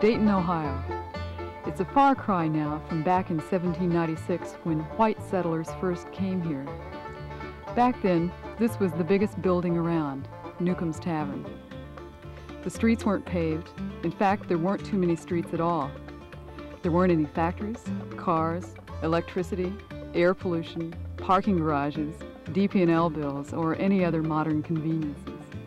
Dayton, Ohio. It's a far cry now from back in 1796 when white settlers first came here. Back then, this was the biggest building around, Newcomb's Tavern. The streets weren't paved. In fact, there weren't too many streets at all. There weren't any factories, cars, electricity, air pollution, parking garages, DP&L bills, or any other modern conveniences.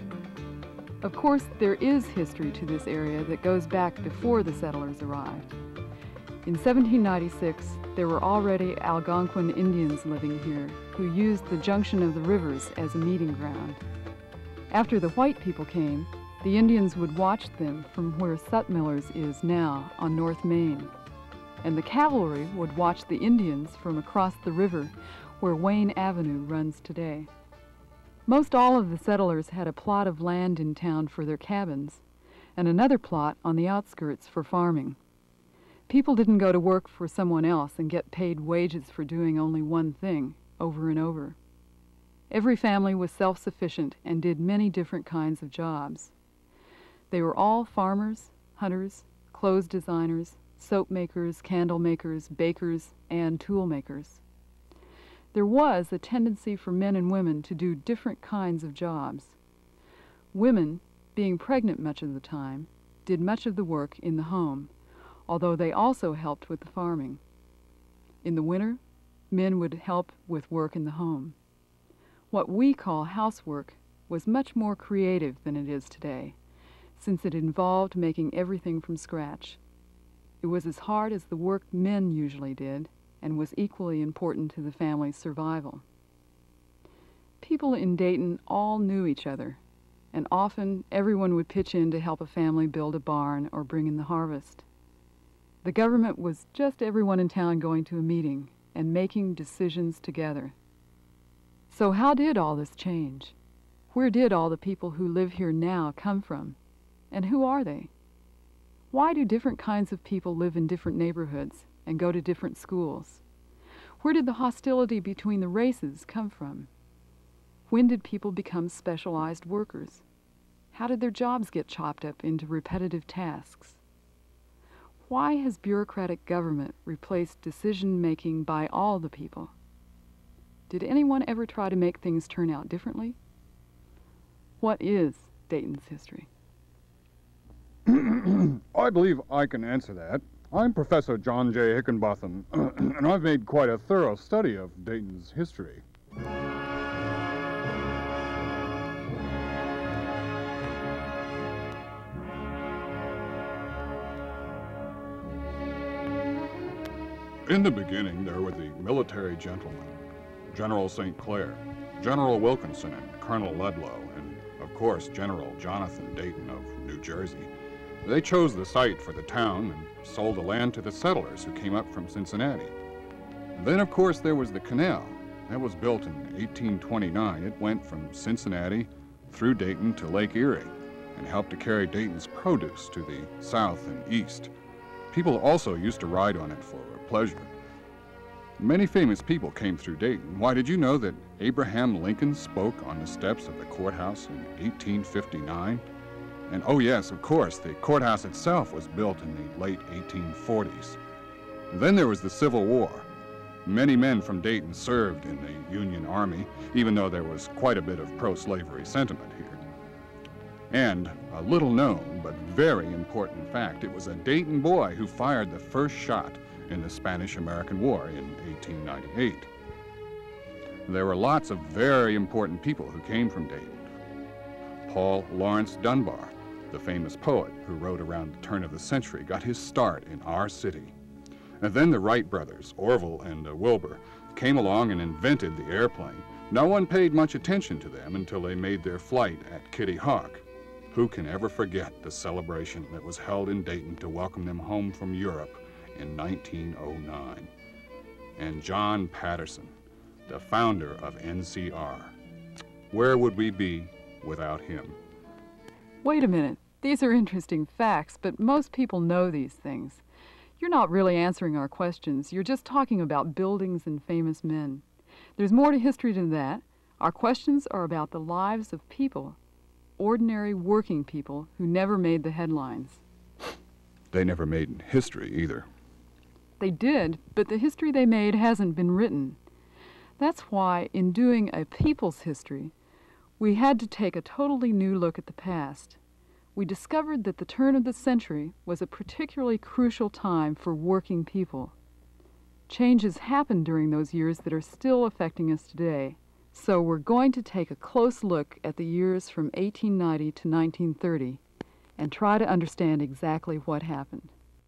Of course, there is history to this area that goes back before the settlers arrived. In 1796, there were already Algonquin Indians living here who used the junction of the rivers as a meeting ground. After the white people came, the Indians would watch them from where Sutmiller's is now on North Main, and the cavalry would watch the Indians from across the river where Wayne Avenue runs today. Most all of the settlers had a plot of land in town for their cabins and another plot on the outskirts for farming. People didn't go to work for someone else and get paid wages for doing only one thing over and over. Every family was self-sufficient and did many different kinds of jobs. They were all farmers, hunters, clothes designers, soap makers, candle makers, bakers, and tool makers. There was a tendency for men and women to do different kinds of jobs. Women, being pregnant much of the time, did much of the work in the home, although they also helped with the farming. In the winter, men would help with work in the home. What we call housework was much more creative than it is today, since it involved making everything from scratch. It was as hard as the work men usually did, and was equally important to the family's survival. People in Dayton all knew each other, and often everyone would pitch in to help a family build a barn or bring in the harvest. The government was just everyone in town going to a meeting and making decisions together. So how did all this change? Where did all the people who live here now come from? And who are they? Why do different kinds of people live in different neighborhoods and go to different schools? Where did the hostility between the races come from? When did people become specialized workers? How did their jobs get chopped up into repetitive tasks? Why has bureaucratic government replaced decision-making by all the people? Did anyone ever try to make things turn out differently? What is Dayton's history? I believe I can answer that. I'm Professor John J. Hickenbotham, and I've made quite a thorough study of Dayton's history. In the beginning, there were the military gentlemen, General St. Clair, General Wilkinson, and Colonel Ludlow, and, of course, General Jonathan Dayton of New Jersey. They chose the site for the town and sold the land to the settlers who came up from Cincinnati. And then, of course, there was the canal. That was built in 1829. It went from Cincinnati through Dayton to Lake Erie and helped to carry Dayton's produce to the south and east. People also used to ride on it for pleasure. Many famous people came through Dayton. Why, did you know that Abraham Lincoln spoke on the steps of the courthouse in 1859? And oh yes, of course, the courthouse itself was built in the late 1840s. Then there was the Civil War. Many men from Dayton served in the Union Army, even though there was quite a bit of pro-slavery sentiment here. And a little known but very important fact, it was a Dayton boy who fired the first shot in the Spanish-American War in 1898. There were lots of very important people who came from Dayton. Paul Laurence Dunbar, the famous poet who wrote around the turn of the century, got his start in our city. And then the Wright brothers, Orville and Wilbur, came along and invented the airplane. No one paid much attention to them until they made their flight at Kitty Hawk. Who can ever forget the celebration that was held in Dayton to welcome them home from Europe in 1909? And John Patterson, the founder of NCR. Where would we be without him? Wait a minute. These are interesting facts, but most people know these things. You're not really answering our questions. You're just talking about buildings and famous men. There's more to history than that. Our questions are about the lives of people, ordinary working people who never made the headlines. They never made history either. They did, but the history they made hasn't been written. That's why, in doing a people's history, we had to take a totally new look at the past. We discovered that the turn of the century was a particularly crucial time for working people. Changes happened during those years that are still affecting us today. So we're going to take a close look at the years from 1890 to 1930 and try to understand exactly what happened.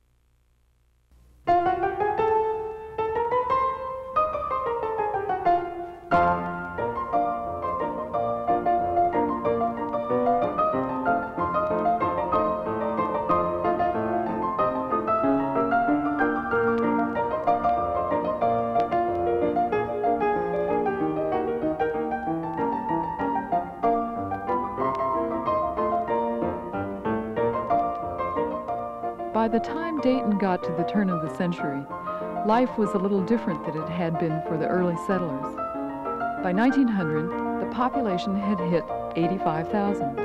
By the time Dayton got to the turn of the century, life was a little different than it had been for the early settlers. By 1900, the population had hit 85,000.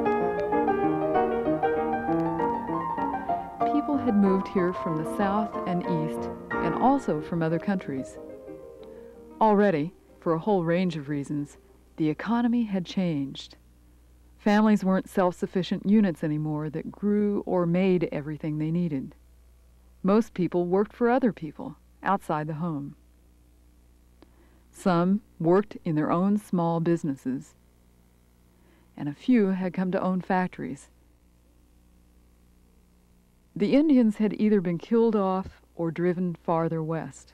People had moved here from the south and east, and also from other countries. Already, for a whole range of reasons, the economy had changed. Families weren't self-sufficient units anymore that grew or made everything they needed. Most people worked for other people outside the home. Some worked in their own small businesses, and a few had come to own factories. The Indians had either been killed off or driven farther west.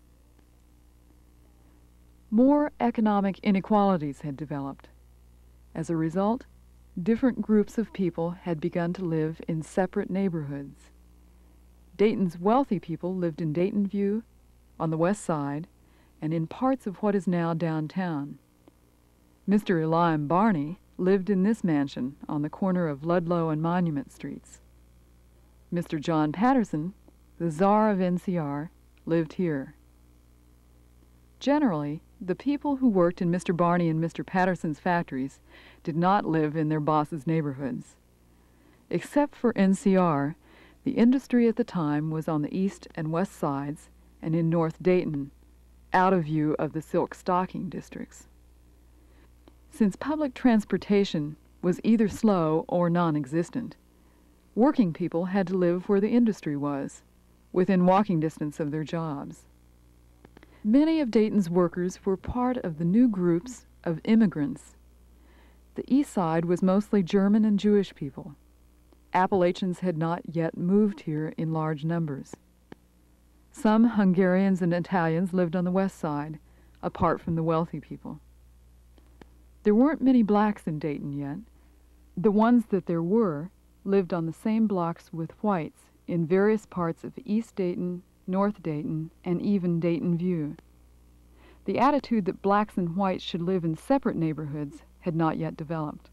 More economic inequalities had developed. As a result, different groups of people had begun to live in separate neighborhoods. Dayton's wealthy people lived in Dayton View, on the west side, and in parts of what is now downtown. Mr. Eliam Barney lived in this mansion on the corner of Ludlow and Monument Streets. Mr. John Patterson, the czar of NCR, lived here. Generally, the people who worked in Mr. Barney and Mr. Patterson's factories did not live in their bosses' neighborhoods. Except for NCR, the industry at the time was on the east and west sides and in North Dayton, out of view of the silk stocking districts. Since public transportation was either slow or non-existent, working people had to live where the industry was, within walking distance of their jobs. Many of Dayton's workers were part of the new groups of immigrants. The east side was mostly German and Jewish people. Appalachians had not yet moved here in large numbers. Some Hungarians and Italians lived on the west side, apart from the wealthy people. There weren't many blacks in Dayton yet. The ones that there were lived on the same blocks with whites in various parts of East Dayton, North Dayton, and even Dayton View. The attitude that blacks and whites should live in separate neighborhoods had not yet developed.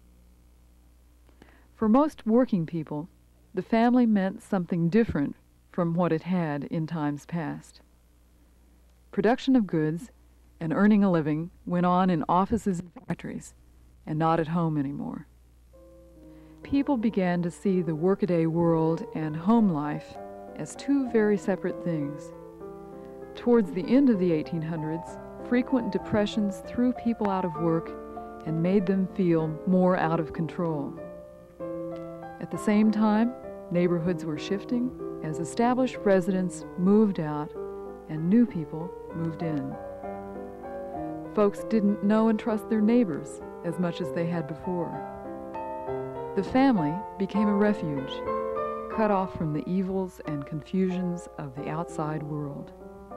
For most working people, the family meant something different from what it had in times past. Production of goods and earning a living went on in offices and factories, and not at home anymore. People began to see the workaday world and home life as two very separate things. Towards the end of the 1800s, frequent depressions threw people out of work and made them feel more out of control. At the same time, neighborhoods were shifting as established residents moved out and new people moved in. Folks didn't know and trust their neighbors as much as they had before. The family became a refuge, cut off from the evils and confusions of the outside world.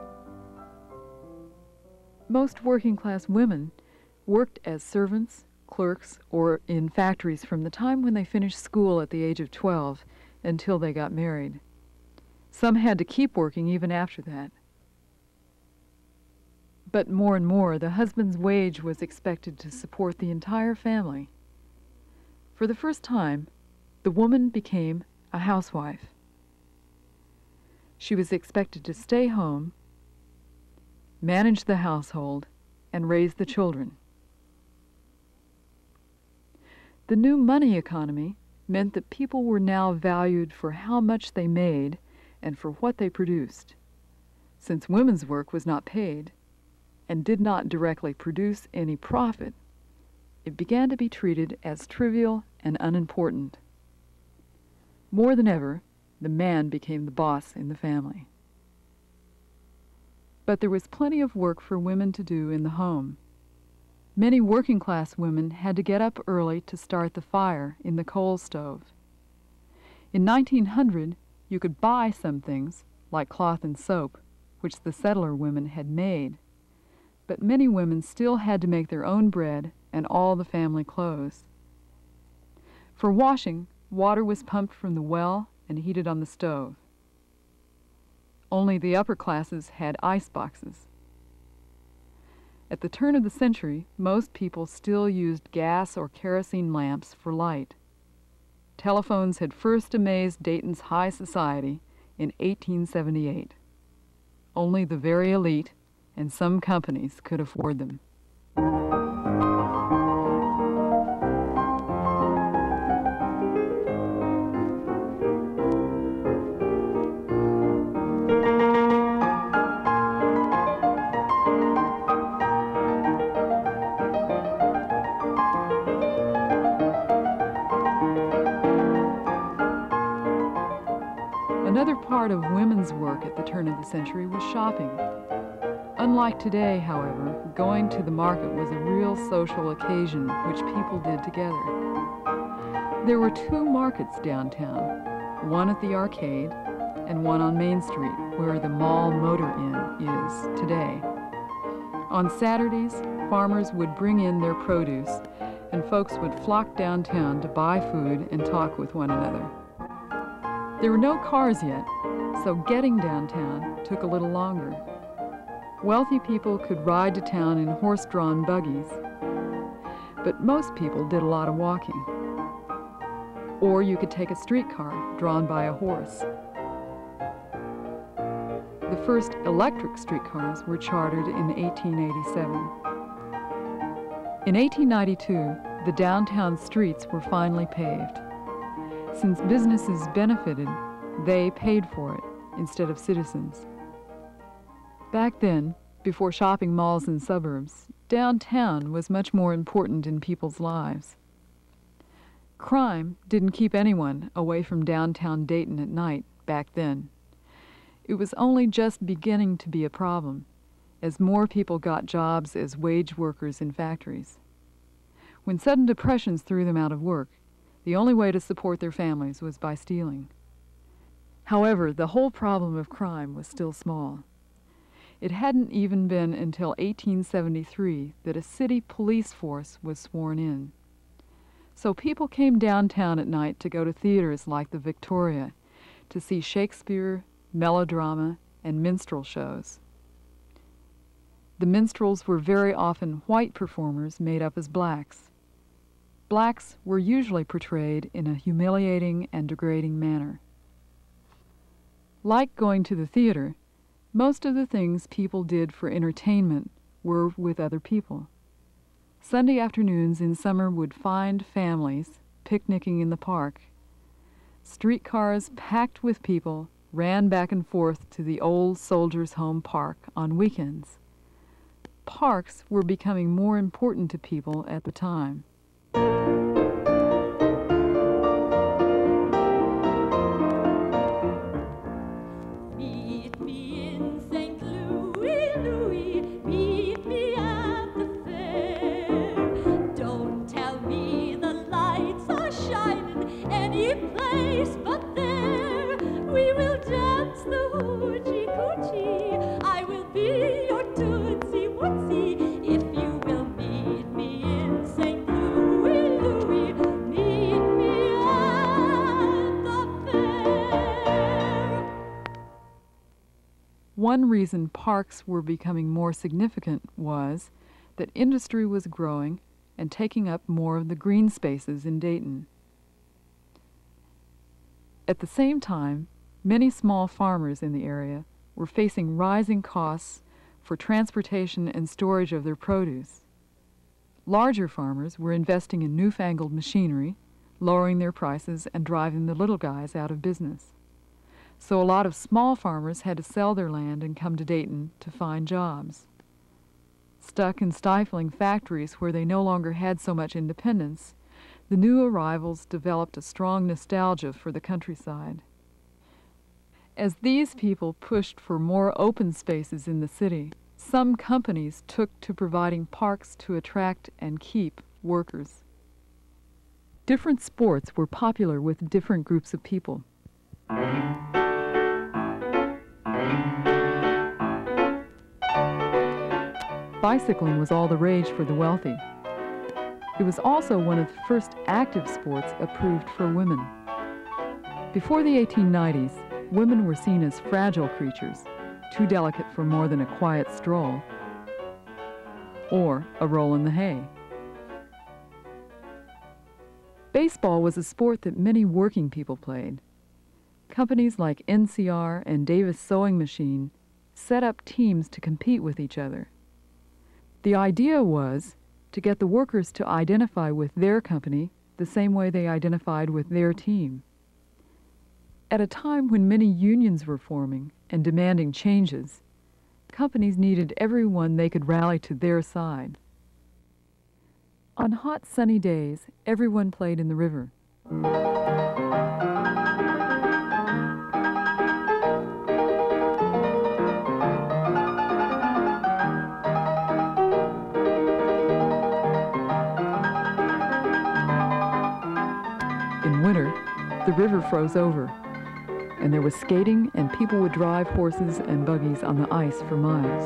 Most working-class women worked as servants, clerks, or in factories from the time when they finished school at the age of 12 until they got married. Some had to keep working even after that. But more and more, the husband's wage was expected to support the entire family. For the first time, the woman became a housewife. She was expected to stay home, manage the household, and raise the children. The new money economy meant that people were now valued for how much they made and for what they produced. Since women's work was not paid and did not directly produce any profit, it began to be treated as trivial and unimportant. More than ever, the man became the boss in the family. But there was plenty of work for women to do in the home. Many working-class women had to get up early to start the fire in the coal stove. In 1900, you could buy some things, like cloth and soap, which the settler women had made. But many women still had to make their own bread and all the family clothes. For washing, water was pumped from the well and heated on the stove. Only the upper classes had ice boxes. At the turn of the century, most people still used gas or kerosene lamps for light. Telephones had first amazed Dayton's high society in 1878. Only the very elite and some companies could afford them. Another part of women's work at the turn of the century was shopping. Unlike today, however, going to the market was a real social occasion which people did together. There were two markets downtown, one at the arcade and one on Main Street, where the Mall Motor Inn is today. On Saturdays, farmers would bring in their produce, and folks would flock downtown to buy food and talk with one another. There were no cars yet, so getting downtown took a little longer. Wealthy people could ride to town in horse-drawn buggies, but most people did a lot of walking. Or you could take a streetcar drawn by a horse. The first electric streetcars were chartered in 1887. In 1892, the downtown streets were finally paved. Since businesses benefited, they paid for it instead of citizens. Back then, before shopping malls in suburbs, downtown was much more important in people's lives. Crime didn't keep anyone away from downtown Dayton at night back then. It was only just beginning to be a problem, as more people got jobs as wage workers in factories. When sudden depressions threw them out of work, the only way to support their families was by stealing. However, the whole problem of crime was still small. It hadn't even been until 1873 that a city police force was sworn in. So people came downtown at night to go to theaters like the Victoria, to see Shakespeare, melodrama, and minstrel shows. The minstrels were very often white performers made up as blacks. Blacks were usually portrayed in a humiliating and degrading manner. Like going to the theater, most of the things people did for entertainment were with other people. Sunday afternoons in summer would find families picnicking in the park. Streetcars packed with people ran back and forth to the old Soldiers' Home Park on weekends. Parks were becoming more important to people at the time. One reason parks were becoming more significant was that industry was growing and taking up more of the green spaces in Dayton. At the same time, many small farmers in the area were facing rising costs for transportation and storage of their produce. Larger farmers were investing in newfangled machinery, lowering their prices and driving the little guys out of business. So a lot of small farmers had to sell their land and come to Dayton to find jobs. Stuck in stifling factories where they no longer had so much independence, the new arrivals developed a strong nostalgia for the countryside. As these people pushed for more open spaces in the city, some companies took to providing parks to attract and keep workers. Different sports were popular with different groups of people. Bicycling was all the rage for the wealthy. It was also one of the first active sports approved for women. Before the 1890s, women were seen as fragile creatures, too delicate for more than a quiet stroll or a roll in the hay. Baseball was a sport that many working people played. Companies like NCR and Davis Sewing Machine set up teams to compete with each other. The idea was to get the workers to identify with their company the same way they identified with their team. At a time when many unions were forming and demanding changes, companies needed everyone they could rally to their side. On hot, sunny days, everyone played in the river. In winter, the river froze over, and there was skating, and people would drive horses and buggies on the ice for miles.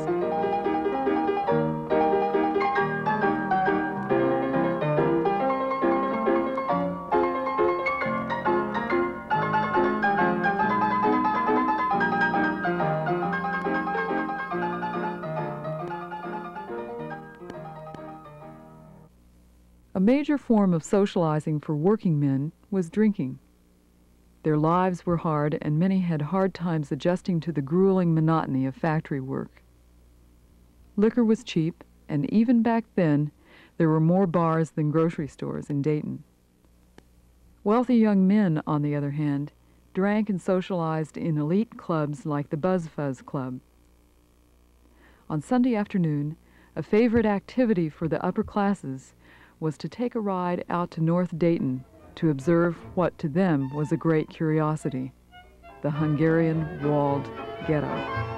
A major form of socializing for working men was drinking. Their lives were hard, and many had hard times adjusting to the grueling monotony of factory work. Liquor was cheap, and even back then, there were more bars than grocery stores in Dayton. Wealthy young men, on the other hand, drank and socialized in elite clubs like the Buzz Fuzz Club. On Sunday afternoon, a favorite activity for the upper classes was to take a ride out to North Dayton to observe what to them was a great curiosity, the Hungarian walled ghetto.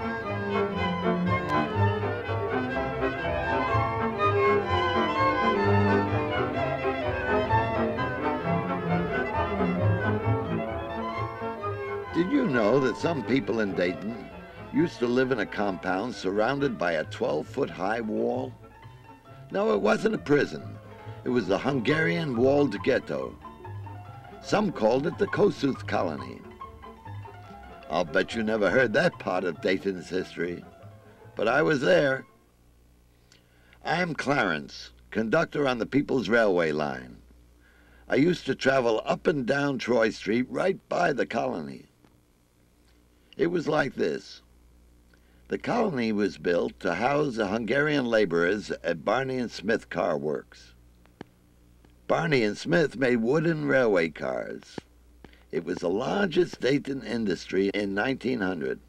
Did you know that some people in Dayton used to live in a compound surrounded by a 12-foot-high wall? No, it wasn't a prison. It was the Hungarian walled ghetto. Some called it the Kossuth colony. I'll bet you never heard that part of Dayton's history, but I was there. I'm Clarence, conductor on the People's Railway line. I used to travel up and down Troy Street right by the colony. It was like this. The colony was built to house the Hungarian laborers at Barney and Smith Car Works. Barney and Smith made wooden railway cars. It was the largest Dayton industry in 1900.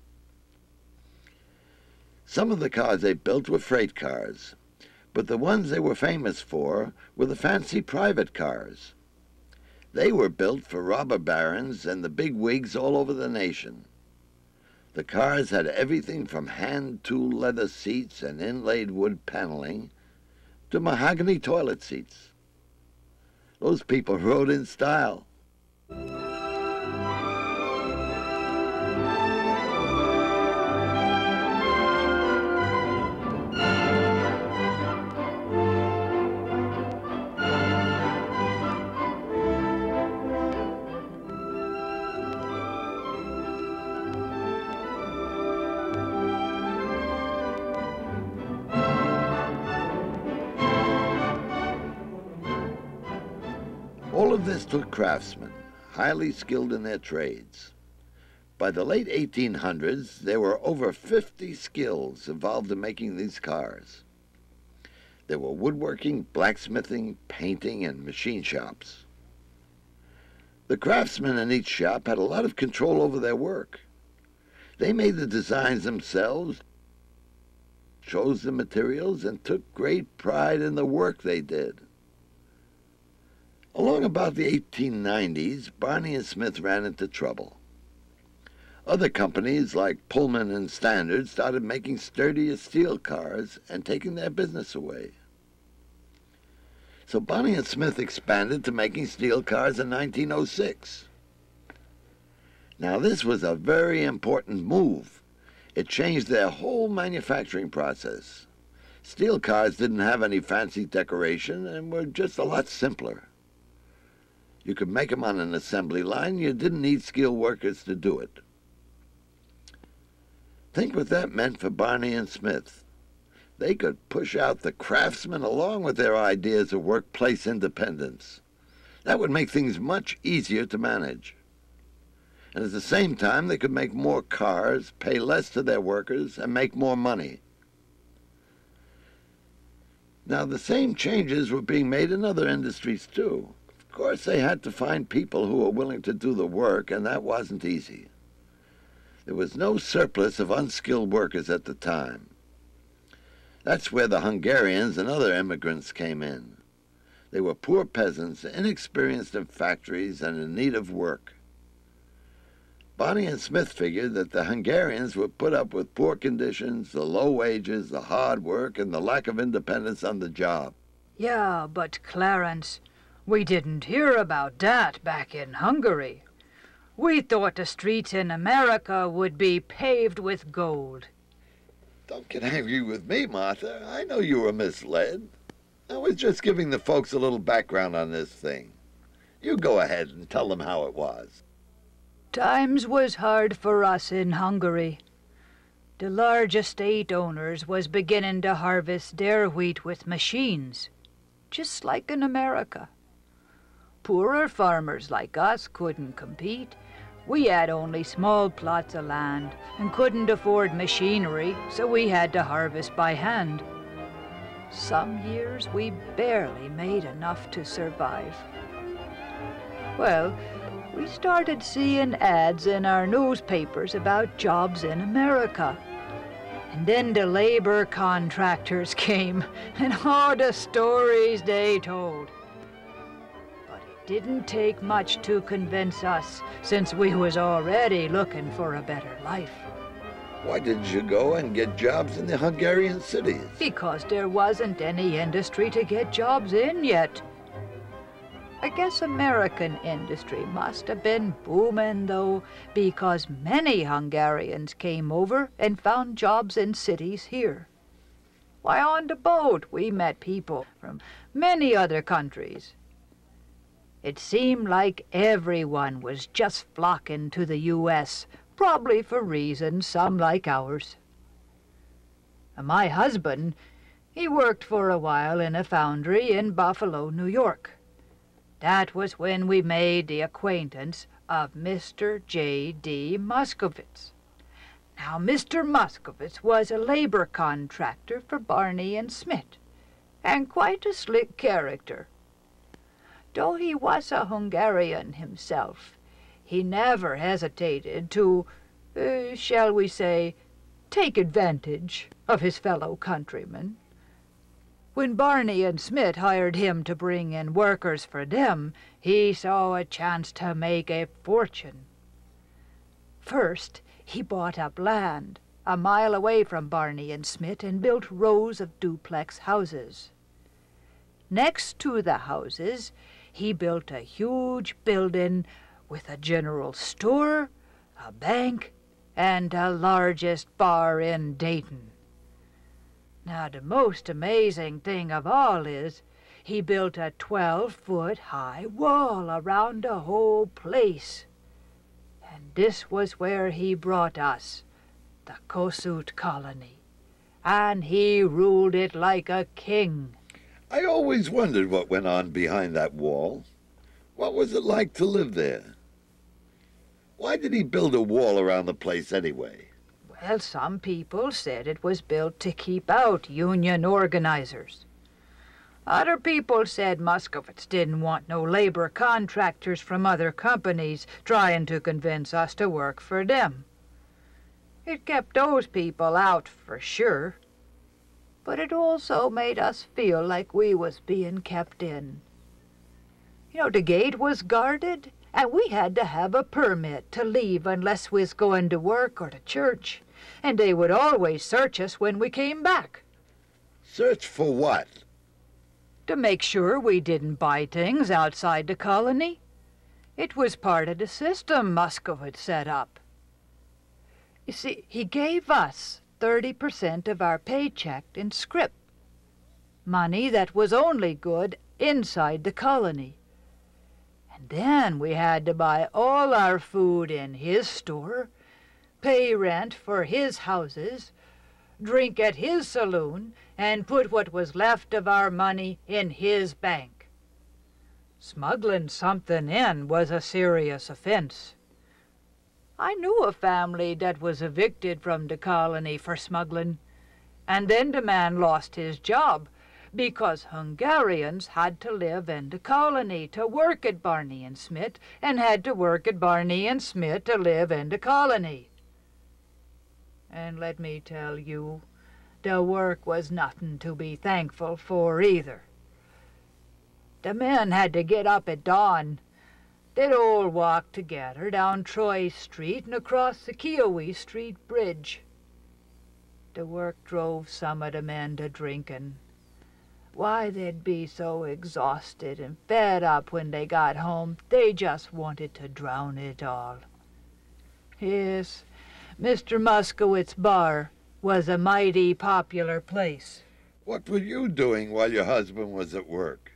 Some of the cars they built were freight cars, but the ones they were famous for were the fancy private cars. They were built for robber barons and the big wigs all over the nation. The cars had everything from hand-tooled leather seats and inlaid wood paneling to mahogany toilet seats. Those people rode in style. All of this took craftsmen, highly skilled in their trades. By the late 1800s, there were over 50 skills involved in making these cars. There were woodworking, blacksmithing, painting, and machine shops. The craftsmen in each shop had a lot of control over their work. They made the designs themselves, chose the materials, and took great pride in the work they did. Along about the 1890s, Barney and Smith ran into trouble. Other companies like Pullman and Standard started making sturdier steel cars and taking their business away. So Barney and Smith expanded to making steel cars in 1906. Now this was a very important move. It changed their whole manufacturing process. Steel cars didn't have any fancy decoration and were just a lot simpler. You could make them on an assembly line. You didn't need skilled workers to do it. Think what that meant for Barney and Smith. They could push out the craftsmen along with their ideas of workplace independence. That would make things much easier to manage. And at the same time, they could make more cars, pay less to their workers, and make more money. Now, the same changes were being made in other industries, too. Of course, they had to find people who were willing to do the work, and that wasn't easy. There was no surplus of unskilled workers at the time. That's where the Hungarians and other immigrants came in. They were poor peasants, inexperienced in factories and in need of work. Barney and Smith figured that the Hungarians would put up with poor conditions, the low wages, the hard work, and the lack of independence on the job. Yeah, but Clarence, we didn't hear about that back in Hungary. We thought the streets in America would be paved with gold. Don't get angry with me, Martha. I know you were misled. I was just giving the folks a little background on this thing. You go ahead and tell them how it was. Times was hard for us in Hungary. The large estate owners was beginning to harvest their wheat with machines, just like in America. Poorer farmers like us couldn't compete. We had only small plots of land and couldn't afford machinery, so we had to harvest by hand. Some years we barely made enough to survive. Well, we started seeing ads in our newspapers about jobs in America. And then the labor contractors came, and all the stories they told. But it didn't take much to convince us, since we was already looking for a better life. Why didn't you go and get jobs in the Hungarian cities? Because there wasn't any industry to get jobs in yet. I guess American industry must have been booming, though, because many Hungarians came over and found jobs in cities here. Why, on the boat we met people from many other countries. It seemed like everyone was just flocking to the U.S., probably for reasons some like ours. My husband, he worked for a while in a foundry in Buffalo, New York. That was when we made the acquaintance of Mr. J.D. Moskowitz. Now, Mr. Moskowitz was a labor contractor for Barney and Smith, and quite a slick character. Though he was a Hungarian himself, he never hesitated to, shall we say, take advantage of his fellow countrymen. When Barney and Smith hired him to bring in workers for them, he saw a chance to make a fortune. First, he bought up land a mile away from Barney and Smith and built rows of duplex houses. Next to the houses, he built a huge building with a general store, a bank, and the largest bar in Dayton. Now, the most amazing thing of all is he built a 12-foot high wall around the whole place. And this was where he brought us, the Kossuth colony. And he ruled it like a king. I always wondered what went on behind that wall. What was it like to live there? Why did he build a wall around the place anyway? Well, some people said it was built to keep out union organizers. Other people said Muscovits didn't want no labor contractors from other companies trying to convince us to work for them. It kept those people out for sure, but it also made us feel like we was being kept in. The gate was guarded, and we had to have a permit to leave unless we was going to work or to church, and they would always search us when we came back. Search for what? To make sure we didn't buy things outside the colony. It was part of the system Muscovit set up. You see, he gave us 30% of our paycheck in scrip, money that was only good inside the colony. And then we had to buy all our food in his store, pay rent for his houses, drink at his saloon, and put what was left of our money in his bank. Smuggling something in was a serious offense. I knew a family that was evicted from the colony for smuggling, and then the man lost his job because Hungarians had to live in the colony to work at Barney and Smith, and had to work at Barney and Smith to live in the colony. And let me tell you, the work was nothing to be thankful for either. The men had to get up at dawn. They'd all walk together down Troy Street and across the Kiowa Street Bridge. The work drove some of the men to drinking. Why, they'd be so exhausted and fed up when they got home, they just wanted to drown it all. Yes, Mr. Muskowitz' bar was a mighty popular place. What were you doing while your husband was at work?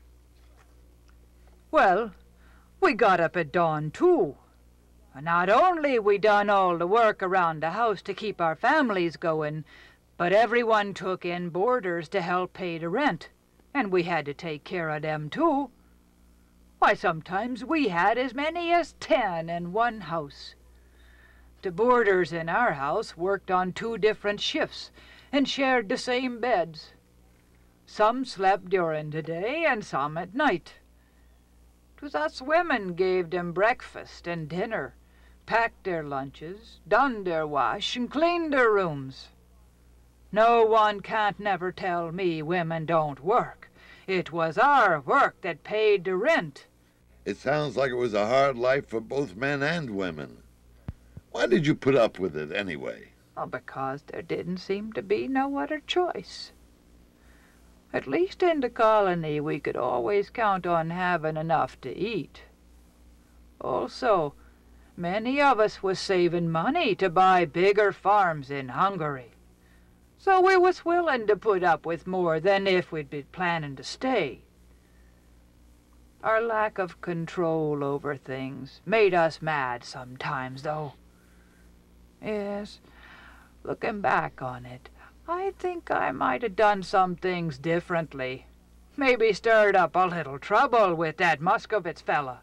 Well, we got up at dawn, too. Not only we done all the work around the house to keep our families going, but everyone took in boarders to help pay the rent, and we had to take care of them, too. Why, sometimes we had as many as 10 in one house. The boarders in our house worked on 2 different shifts and shared the same beds. Some slept during the day and some at night. 'Twas us women gave them breakfast and dinner, packed their lunches, done their wash, and cleaned their rooms. No one can't never tell me women don't work. It was our work that paid the rent. It sounds like it was a hard life for both men and women. Why did you put up with it anyway? Oh, because there didn't seem to be no other choice. At least in the colony we could always count on having enough to eat. Also, many of us was saving money to buy bigger farms in Hungary. So we was willing to put up with more than if we'd been planning to stay. Our lack of control over things made us mad sometimes, though. Yes, looking back on it, I think I might have done some things differently. Maybe stirred up a little trouble with that Muscovitz fella.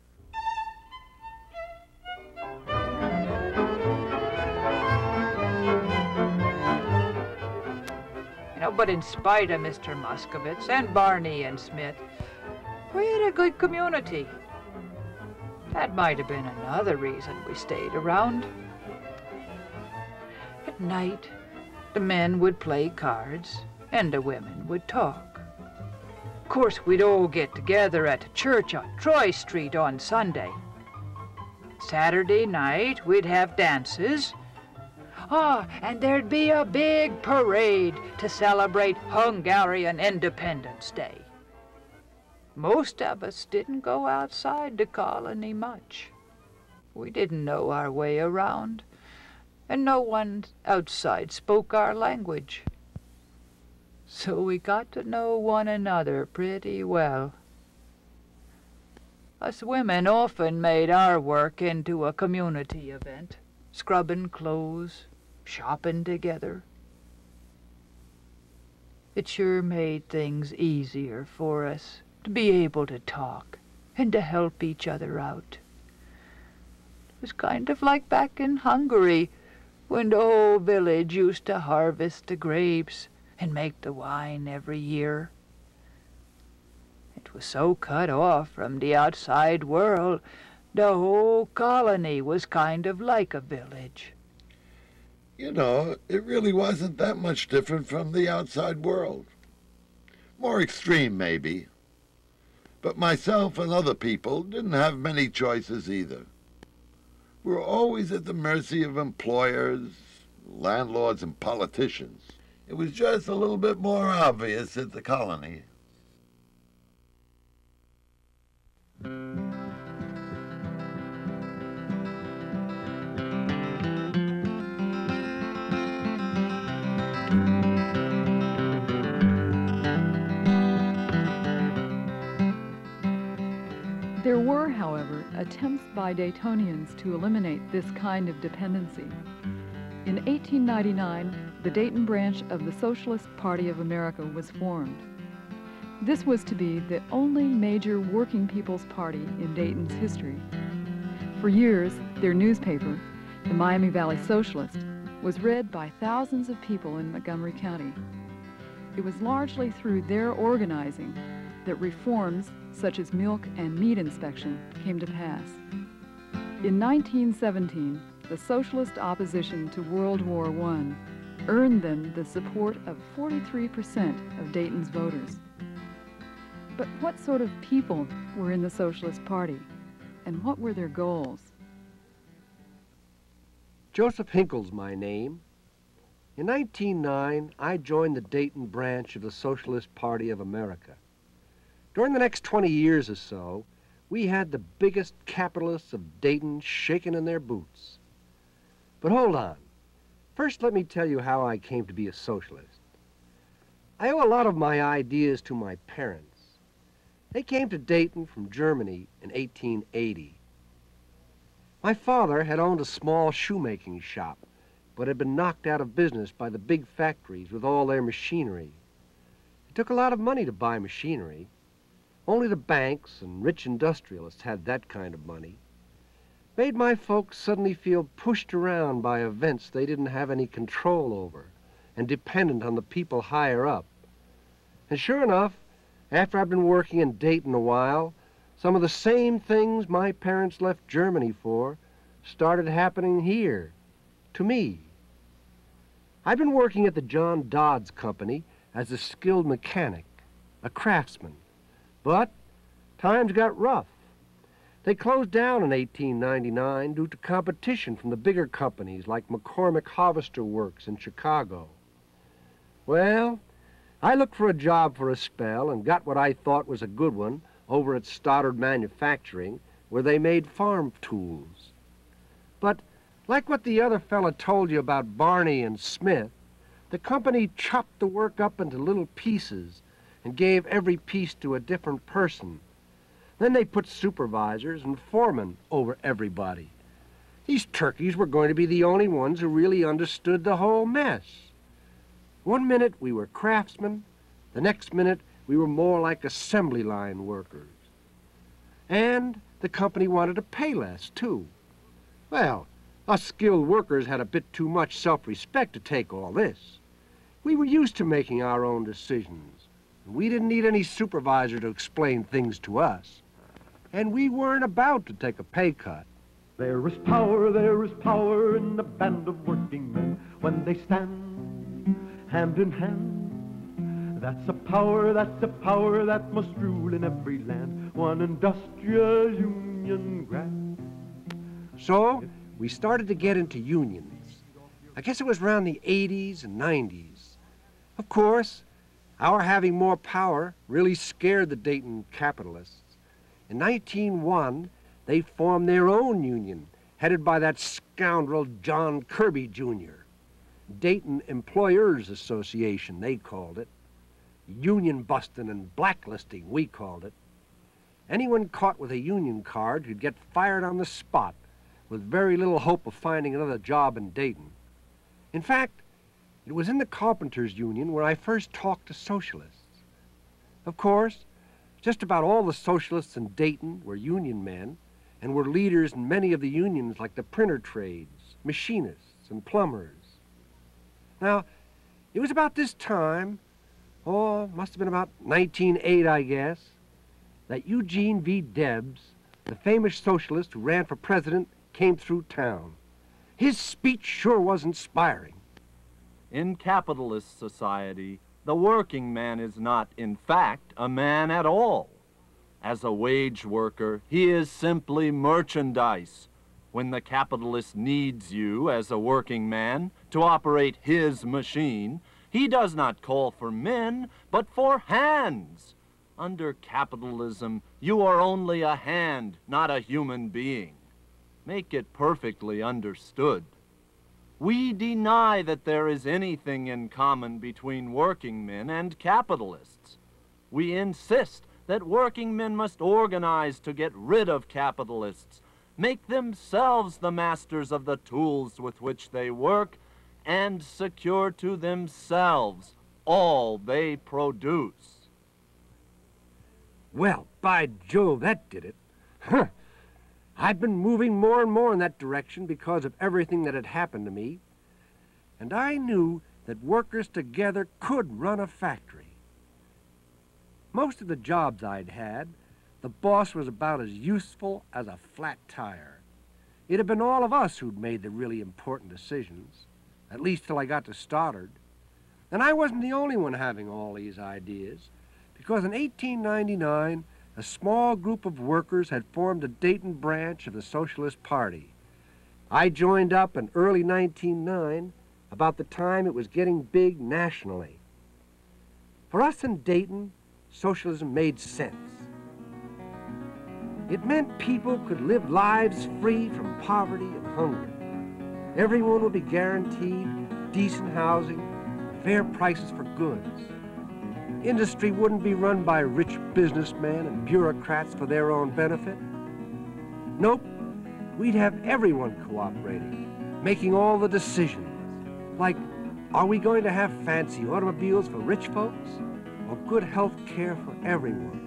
But in spite of Mr. Muscovitz and Barney and Smith, we had a good community. That might have been another reason we stayed around. At night, the men would play cards and the women would talk. Of course, we'd all get together at the church on Troy Street on Sunday. Saturday night, we'd have dances. And there'd be a big parade to celebrate Hungarian Independence Day. Most of us didn't go outside the colony much. We didn't know our way around, and no one outside spoke our language. So we got to know one another pretty well. Us women often made our work into a community event, scrubbing clothes, shopping together. It sure made things easier for us to be able to talk and to help each other out. It was kind of like back in Hungary when the whole village used to harvest the grapes and make the wine every year. 'Twas so cut off from the outside world, the whole colony was kind of like a village. You know, it really wasn't that much different from the outside world. More extreme, maybe. But myself and other people didn't have many choices either. We were always at the mercy of employers, landlords, and politicians. It was just a little bit more obvious at the colony. There were, however, attempts by Daytonians to eliminate this kind of dependency. In 1899, the Dayton branch of the Socialist Party of America was formed. This was to be the only major working people's party in Dayton's history. For years, their newspaper, the Miami Valley Socialist, was read by thousands of people in Montgomery County. It was largely through their organizing that reforms such as milk and meat inspection came to pass. In 1917, the socialist opposition to World War I earned them the support of 43% of Dayton's voters. But what sort of people were in the Socialist Party, and what were their goals? Joseph Hinkle's my name. In 1909, I joined the Dayton branch of the Socialist Party of America. During the next 20 years or so, we had the biggest capitalists of Dayton shaking in their boots. But hold on. First, let me tell you how I came to be a socialist. I owe a lot of my ideas to my parents. They came to Dayton from Germany in 1880. My father had owned a small shoemaking shop, but had been knocked out of business by the big factories with all their machinery. It took a lot of money to buy machinery. Only the banks and rich industrialists had that kind of money. Made my folks suddenly feel pushed around by events they didn't have any control over and dependent on the people higher up. And sure enough, after I'd been working in Dayton a while, some of the same things my parents left Germany for started happening here, to me. I'd been working at the John Dodds Company as a skilled mechanic, a craftsman. But times got rough. They closed down in 1899 due to competition from the bigger companies like McCormick Harvester Works in Chicago. Well, I looked for a job for a spell and got what I thought was a good one over at Stoddard Manufacturing, where they made farm tools. But like what the other fella told you about Barney and Smith, the company chopped the work up into little pieces and gave every piece to a different person. Then they put supervisors and foremen over everybody. These turkeys were going to be the only ones who really understood the whole mess. One minute we were craftsmen, the next minute we were more like assembly line workers. And the company wanted to pay less, too. Well, us skilled workers had a bit too much self-respect to take all this. We were used to making our own decisions. We didn't need any supervisor to explain things to us. And we weren't about to take a pay cut. There is power in the band of working men when they stand hand in hand. That's a power that must rule in every land. One industrial union grand. So we started to get into unions. I guess it was around the 80s and 90s. Of course, our having more power really scared the Dayton capitalists. In 1901, they formed their own union, headed by that scoundrel John Kirby, Jr. Dayton Employers Association, they called it. Union busting and blacklisting, we called it. Anyone caught with a union card could get fired on the spot with very little hope of finding another job in Dayton. In fact, it was in the Carpenters Union where I first talked to socialists. Of course, just about all the socialists in Dayton were union men and were leaders in many of the unions like the printer trades, machinists, and plumbers. Now, it was about this time, must have been about 1908, I guess, that Eugene V. Debs, the famous socialist who ran for president, came through town. His speech sure was inspiring. In capitalist society, the working man is not, in fact, a man at all. As a wage worker, he is simply merchandise. When the capitalist needs you as a working man to operate his machine, he does not call for men, but for hands. Under capitalism, you are only a hand, not a human being. Make it perfectly understood. We deny that there is anything in common between working men and capitalists. We insist that working men must organize to get rid of capitalists, make themselves the masters of the tools with which they work, and secure to themselves all they produce. Well, by Jove, that did it. Huh. I'd been moving more and more in that direction because of everything that had happened to me, and I knew that workers together could run a factory. Most of the jobs I'd had, the boss was about as useful as a flat tire. It had been all of us who'd made the really important decisions, at least till I got to Stoddard. And I wasn't the only one having all these ideas, because in 1899, a small group of workers had formed a Dayton branch of the Socialist Party. I joined up in early 1909, about the time it was getting big nationally. For us in Dayton, socialism made sense. It meant people could live lives free from poverty and hunger. Everyone would be guaranteed decent housing, fair prices for goods. Industry wouldn't be run by rich businessmen and bureaucrats for their own benefit. Nope, we'd have everyone cooperating, making all the decisions. Like, are we going to have fancy automobiles for rich folks, or good health care for everyone?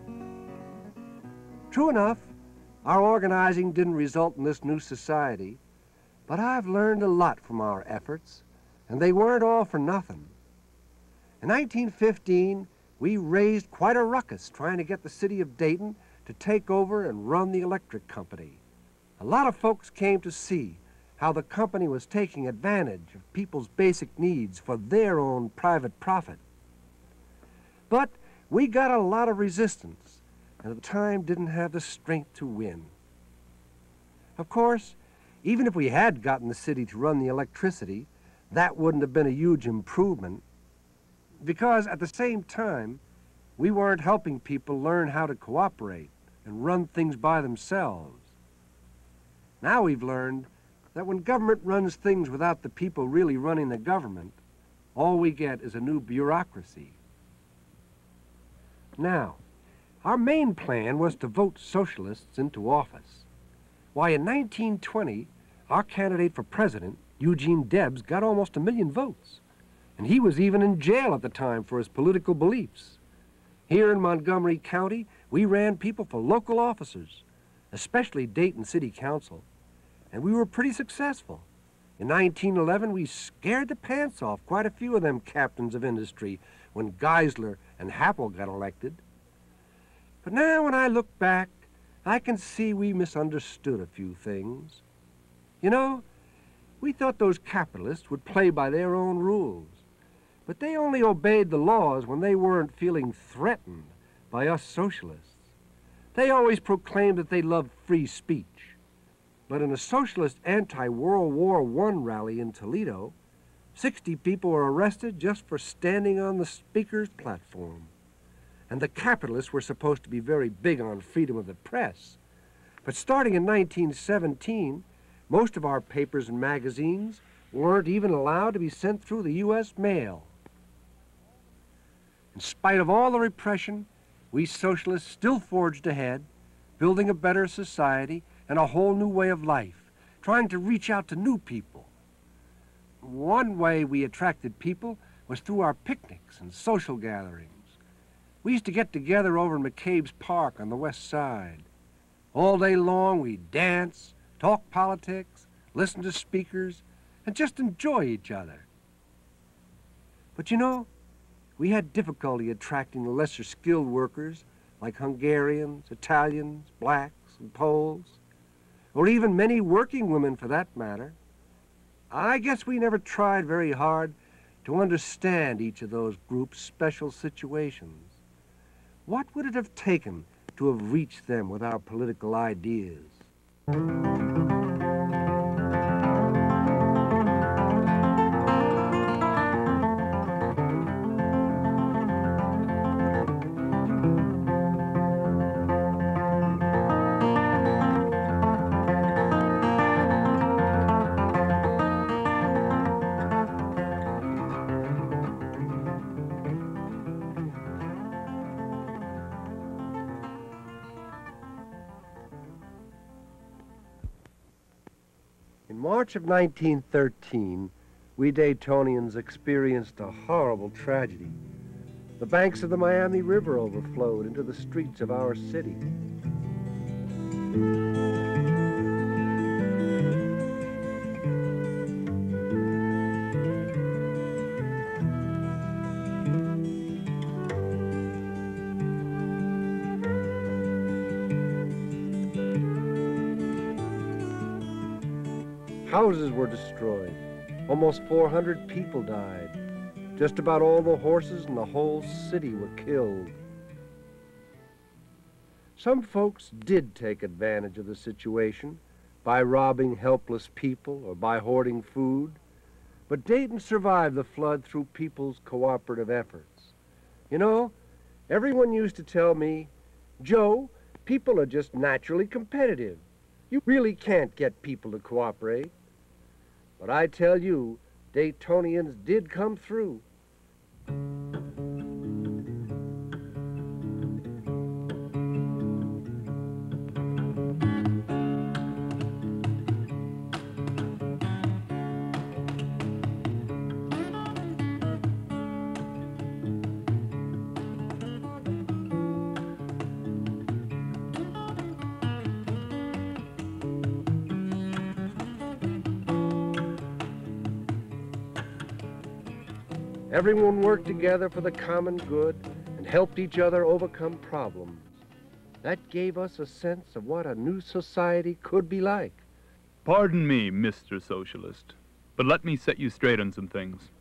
True enough, our organizing didn't result in this new society, but I've learned a lot from our efforts, and they weren't all for nothing. In 1915, we raised quite a ruckus trying to get the city of Dayton to take over and run the electric company. A lot of folks came to see how the company was taking advantage of people's basic needs for their own private profit. But we got a lot of resistance, and at the time didn't have the strength to win. Of course, even if we had gotten the city to run the electricity, that wouldn't have been a huge improvement, because at the same time, we weren't helping people learn how to cooperate and run things by themselves. Now we've learned that when government runs things without the people really running the government, all we get is a new bureaucracy. Now, our main plan was to vote socialists into office. Why, in 1920, our candidate for president, Eugene Debs, got almost 1 million votes. And he was even in jail at the time for his political beliefs. Here in Montgomery County, we ran people for local officers, especially Dayton City Council, and we were pretty successful. In 1911, we scared the pants off quite a few of them captains of industry when Geisler and Happel got elected. But now when I look back, I can see we misunderstood a few things. You know, we thought those capitalists would play by their own rules, but they only obeyed the laws when they weren't feeling threatened by us socialists. They always proclaimed that they loved free speech, but in a socialist anti-World War I rally in Toledo, 60 people were arrested just for standing on the speaker's platform. And the capitalists were supposed to be very big on freedom of the press. But starting in 1917, most of our papers and magazines weren't even allowed to be sent through the U.S. mail. In spite of all the repression, we socialists still forged ahead, building a better society and a whole new way of life, trying to reach out to new people. One way we attracted people was through our picnics and social gatherings. We used to get together over in McCabe's Park on the west side. All day long we'd dance, talk politics, listen to speakers, and just enjoy each other. But you know, we had difficulty attracting the lesser skilled workers like Hungarians, Italians, blacks, and Poles, or even many working women for that matter. I guess we never tried very hard to understand each of those groups' special situations. What would it have taken to have reached them with our political ideas? In March of 1913, we Daytonians experienced a horrible tragedy. The banks of the Miami River overflowed into the streets of our city. Houses were destroyed. Almost 400 people died. Just about all the horses in the whole city were killed. Some folks did take advantage of the situation by robbing helpless people or by hoarding food, but Dayton survived the flood through people's cooperative efforts. You know, everyone used to tell me, "Joe, people are just naturally competitive. You really can't get people to cooperate." But I tell you, Daytonians did come through. Everyone worked together for the common good and helped each other overcome problems. That gave us a sense of what a new society could be like. Pardon me, Mr. Socialist, but let me set you straight on some things.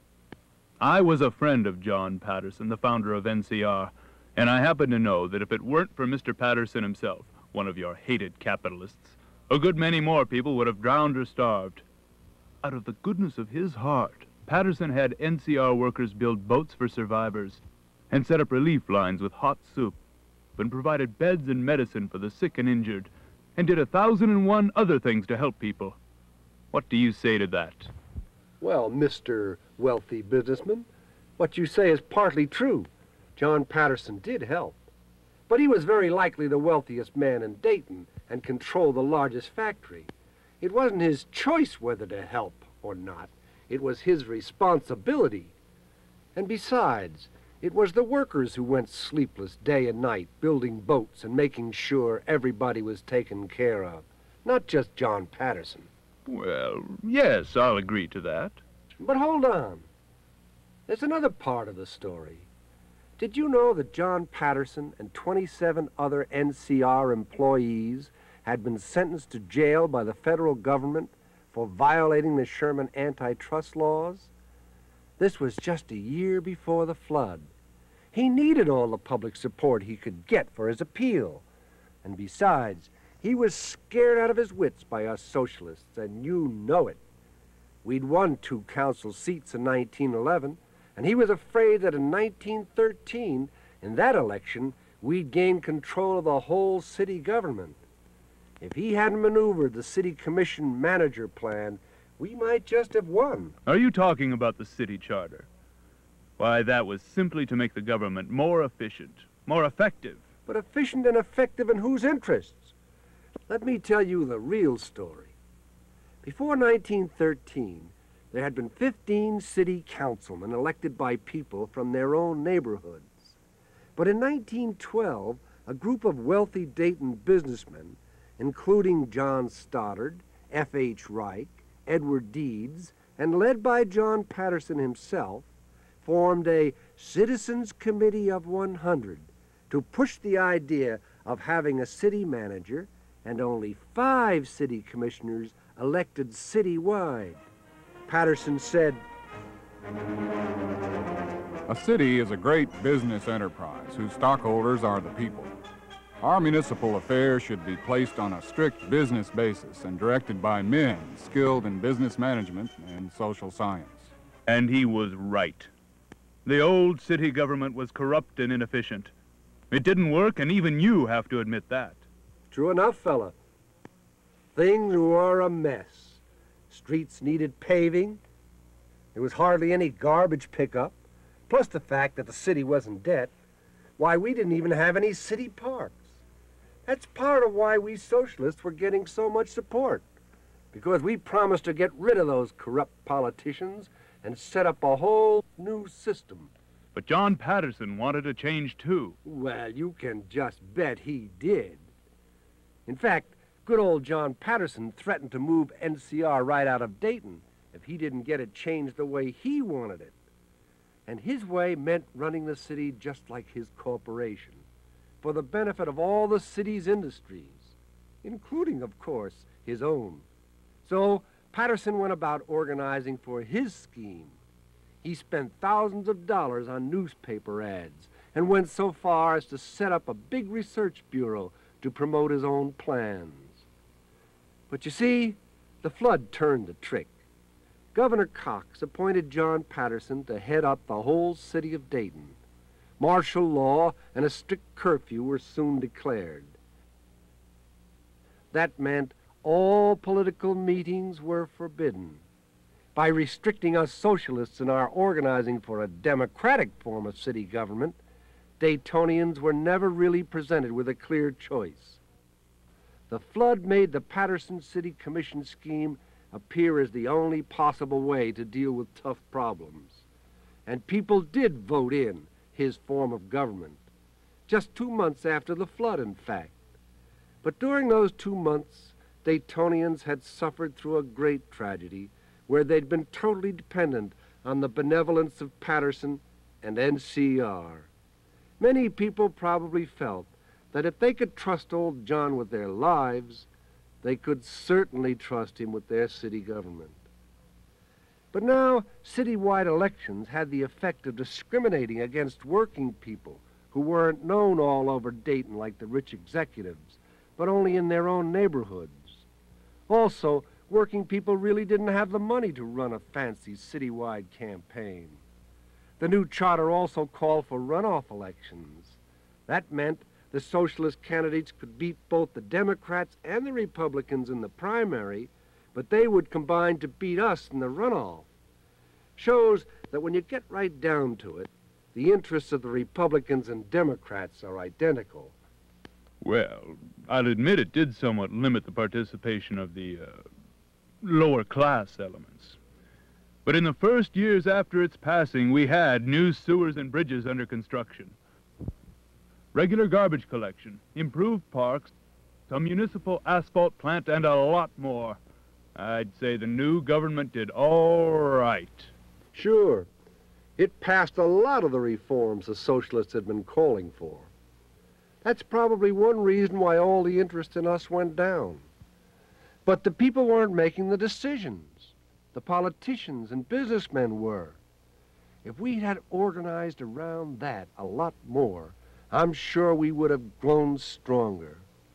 I was a friend of John Patterson, the founder of NCR, and I happen to know that if it weren't for Mr. Patterson himself, one of your hated capitalists, a good many more people would have drowned or starved. Out of the goodness of his heart, Patterson had NCR workers build boats for survivors and set up relief lines with hot soup and provided beds and medicine for the sick and injured and did 1,001 other things to help people. What do you say to that? Well, Mr. Wealthy Businessman, what you say is partly true. John Patterson did help. But he was very likely the wealthiest man in Dayton and controlled the largest factory. It wasn't his choice whether to help or not. It was his responsibility. And besides, it was the workers who went sleepless day and night building boats and making sure everybody was taken care of, not just John Patterson. Well, yes, I'll agree to that. But hold on. There's another part of the story. Did you know that John Patterson and 27 other NCR employees had been sentenced to jail by the federal government for violating the Sherman antitrust laws? This was just a year before the flood. He needed all the public support he could get for his appeal. And besides, he was scared out of his wits by us socialists, and you know it. We'd won 2 council seats in 1911, and he was afraid that in 1913, in that election, we'd gain control of the whole city government. If he hadn't maneuvered the city commission manager plan, we might just have won. Are you talking about the city charter? Why, that was simply to make the government more efficient, more effective. But efficient and effective in whose interests? Let me tell you the real story. Before 1913, there had been 15 city councilmen elected by people from their own neighborhoods. But in 1912, a group of wealthy Dayton businessmen, including John Stoddard, F.H. Reich, Edward Deeds, and led by John Patterson himself, formed a Citizens Committee of 100 to push the idea of having a city manager and only 5 city commissioners elected citywide. Patterson said, A city is a great business enterprise whose stockholders are the people. Our municipal affairs should be placed on a strict business basis and directed by men skilled in business management and social science. And he was right. The old city government was corrupt and inefficient. It didn't work, and even you have to admit that. True enough, fella. Things were a mess. Streets needed paving. There was hardly any garbage pickup. Plus the fact that the city was in debt. Why, we didn't even have any city parks. That's part of why we socialists were getting so much support. Because we promised to get rid of those corrupt politicians and set up a whole new system. But John Patterson wanted to change too. Well, you can just bet he did. In fact, good old John Patterson threatened to move NCR right out of Dayton if he didn't get it changed the way he wanted it. And his way meant running the city just like his corporation, for the benefit of all the city's industries, including, of course, his own. So Patterson went about organizing for his scheme. He spent thousands of dollars on newspaper ads and went so far as to set up a big research bureau to promote his own plans. But you see, the flood turned the trick. Governor Cox appointed John Patterson to head up the whole city of Dayton. Martial law and a strict curfew were soon declared. That meant all political meetings were forbidden. By restricting us socialists in our organizing for a democratic form of city government, Daytonians were never really presented with a clear choice. The flood made the Patterson City Commission scheme appear as the only possible way to deal with tough problems. And people did vote in his form of government, just 2 months after the flood, in fact. But during those 2 months, Daytonians had suffered through a great tragedy where they'd been totally dependent on the benevolence of Patterson and NCR. Many people probably felt that if they could trust old John with their lives, they could certainly trust him with their city government. But now, citywide elections had the effect of discriminating against working people who weren't known all over Dayton like the rich executives, but only in their own neighborhoods. Also, working people really didn't have the money to run a fancy citywide campaign. The new charter also called for runoff elections. That meant the socialist candidates could beat both the Democrats and the Republicans in the primary, but they would combine to beat us in the runoff. Shows that when you get right down to it, the interests of the Republicans and Democrats are identical. Well, I'll admit it did somewhat limit the participation of the lower class elements. But in the first years after its passing, we had new sewers and bridges under construction, regular garbage collection, improved parks, a municipal asphalt plant, and a lot more. I'd say the new government did all right. Sure, it passed a lot of the reforms the socialists had been calling for. That's probably one reason why all the interest in us went down. But the people weren't making the decisions. The politicians and businessmen were. If we had organized around that a lot more, I'm sure we would have grown stronger.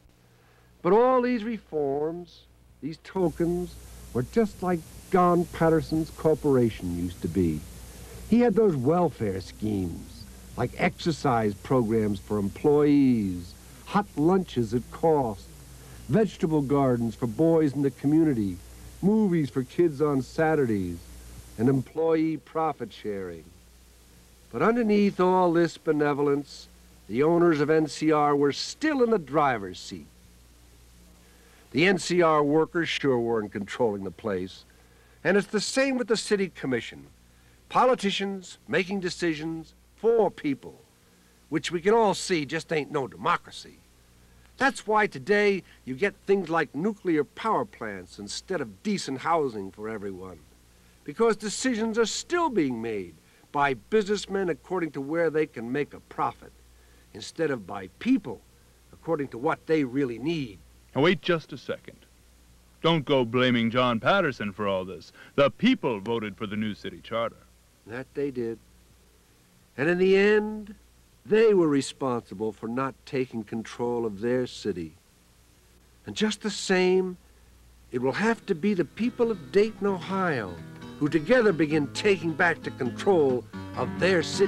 But all these reforms, these tokens, were just like John Patterson's corporation used to be. He had those welfare schemes, like exercise programs for employees, hot lunches at cost, vegetable gardens for boys in the community, movies for kids on Saturdays, and employee profit sharing. But underneath all this benevolence, the owners of NCR were still in the driver's seat. The NCR workers sure weren't controlling the place. And it's the same with the city commission. Politicians making decisions for people, which we can all see just ain't no democracy. That's why today you get things like nuclear power plants instead of decent housing for everyone. Because decisions are still being made by businessmen according to where they can make a profit, instead of by people, according to what they really need. Now wait just a second. Don't go blaming John Patterson for all this. The people voted for the new city charter. That they did. And in the end, they were responsible for not taking control of their city. And just the same, it will have to be the people of Dayton, Ohio, who together begin taking back the control of their city.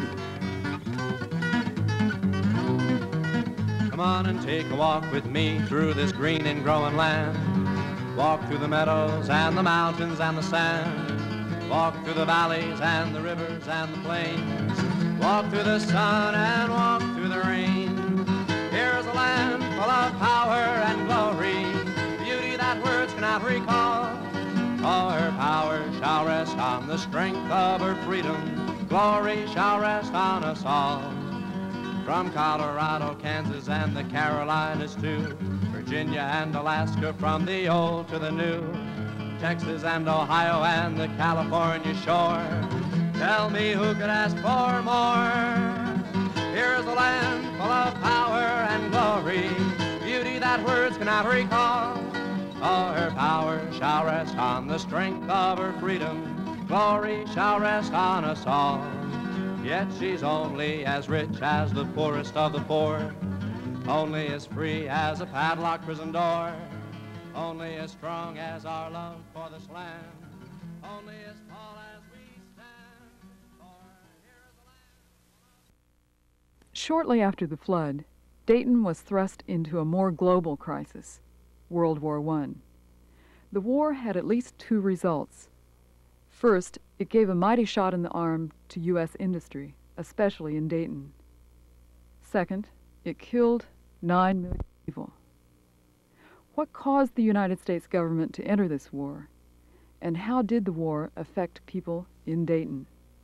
Come on and take a walk with me through this green and growing land. Walk through the meadows and the mountains and the sand. Walk through the valleys and the rivers and the plains. Walk through the sun and walk through the rain. Here's a land full of power and glory, beauty that words cannot recall. All her power shall rest on the strength of her freedom. Glory shall rest on us all. From Colorado, Kansas, and the Carolinas too, Virginia and Alaska, from the old to the new, Texas and Ohio and the California shore. Tell me who could ask for more? Here's a land full of power and glory, beauty that words cannot recall. All her power shall rest on the strength of her freedom. Glory shall rest on us all. Yet she's only as rich as the poorest of the poor, only as free as a padlocked prison door, only as strong as our love for this land, only as tall as we stand. For here is the land. Shortly after the flood, Dayton was thrust into a more global crisis, World War I. The war had at least two results. First, it gave a mighty shot in the arm to U.S. industry, especially in Dayton. Second, it killed 9 million people. What caused the United States government to enter this war? And how did the war affect people in Dayton?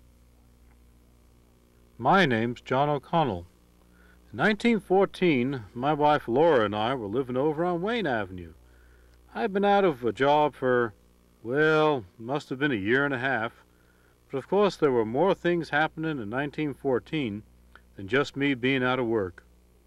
My name's John O'Connell. In 1914, my wife Laura and I were living over on Wayne Avenue. I'd been out of a job for, well, must have been a year and a half. But of course there were more things happening in 1914 than just me being out of work.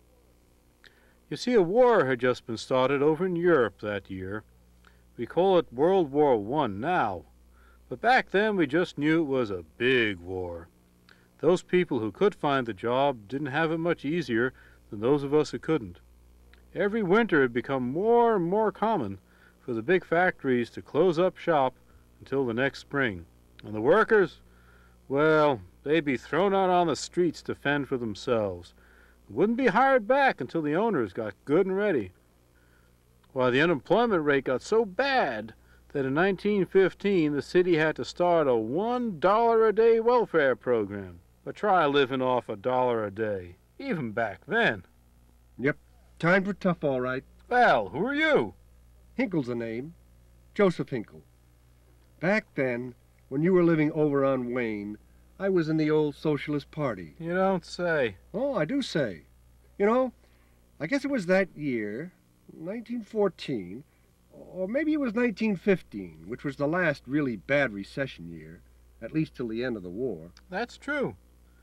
You see, a war had just been started over in Europe that year. We call it World War I now, but back then we just knew it was a big war. Those people who could find the job didn't have it much easier than those of us who couldn't. Every winter it became more and more common for the big factories to close up shop until the next spring. And the workers, well, they'd be thrown out on the streets to fend for themselves. Wouldn't be hired back until the owners got good and ready. Why, the unemployment rate got so bad that in 1915 the city had to start a $1 a day welfare program. But try living off $1 a day, even back then. Yep, times were tough, all right. Well, who are you? Hinkle's the name. Joseph Hinkle. Back then, when you were living over on Wayne, I was in the old Socialist Party. You don't say. Oh, I do say. You know, I guess it was that year, 1914, or maybe it was 1915, which was the last really bad recession year, at least till the end of the war. That's true.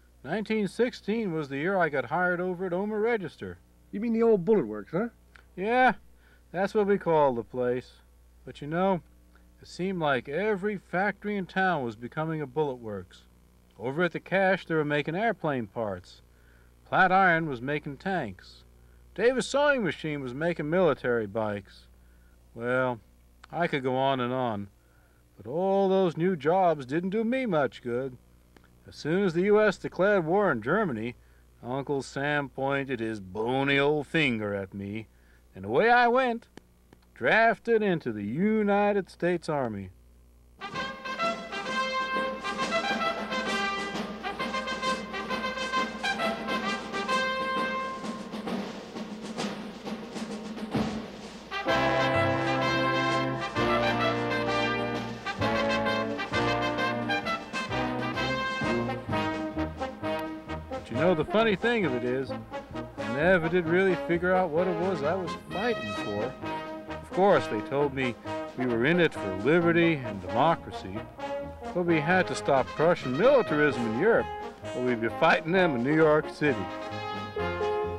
1916 was the year I got hired over at Omer Register. You mean the old Bullet Works, huh? Yeah, that's what we called the place. But you know, it seemed like every factory in town was becoming a Bullet Works. Over at the cache, they were making airplane parts. Platt Iron was making tanks. Davis Sewing Machine was making military bikes. Well, I could go on, but all those new jobs didn't do me much good. As soon as the U.S. declared war on Germany, Uncle Sam pointed his bony old finger at me, and away I went, drafted into the United States Army. You know, the funny thing of it is, I never did really figure out what it was I was fighting for. Of course, they told me we were in it for liberty and democracy, but we had to stop Prussian militarism in Europe, or we'd be fighting them in New York City.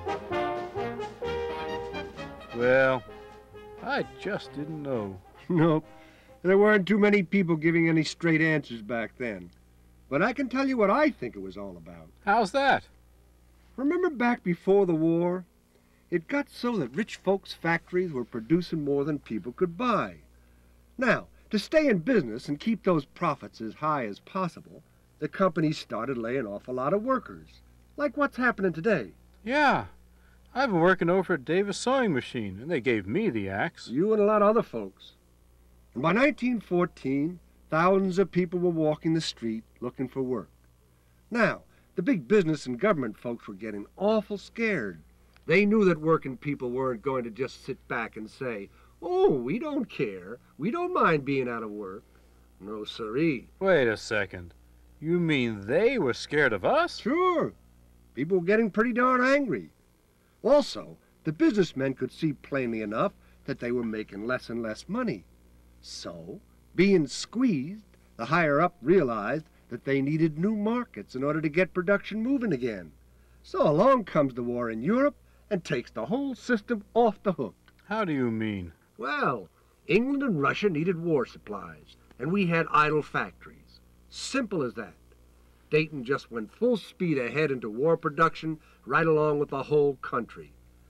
Well, I just didn't know. Nope. There weren't too many people giving any straight answers back then. But I can tell you what I think it was all about. How's that? Remember back before the war? It got so that rich folks' factories were producing more than people could buy. Now, to stay in business and keep those profits as high as possible, the companies started laying off a lot of workers, like what's happening today. Yeah. I've been working over at Davis Sewing Machine, and they gave me the axe. You and a lot of other folks. And by 1914, thousands of people were walking the street looking for work. Now, the big business and government folks were getting awful scared. They knew that working people weren't going to just sit back and say, "Oh, we don't care. We don't mind being out of work." No, siree. Wait a second. You mean they were scared of us? Sure. People were getting pretty darn angry. Also, the businessmen could see plainly enough that they were making less and less money. So, being squeezed, the higher-up realized that they needed new markets in order to get production moving again. So along comes the war in Europe and takes the whole system off the hook. How do you mean? Well, England and Russia needed war supplies, and we had idle factories. Simple as that. Dayton just went full speed ahead into war production right along with the whole country.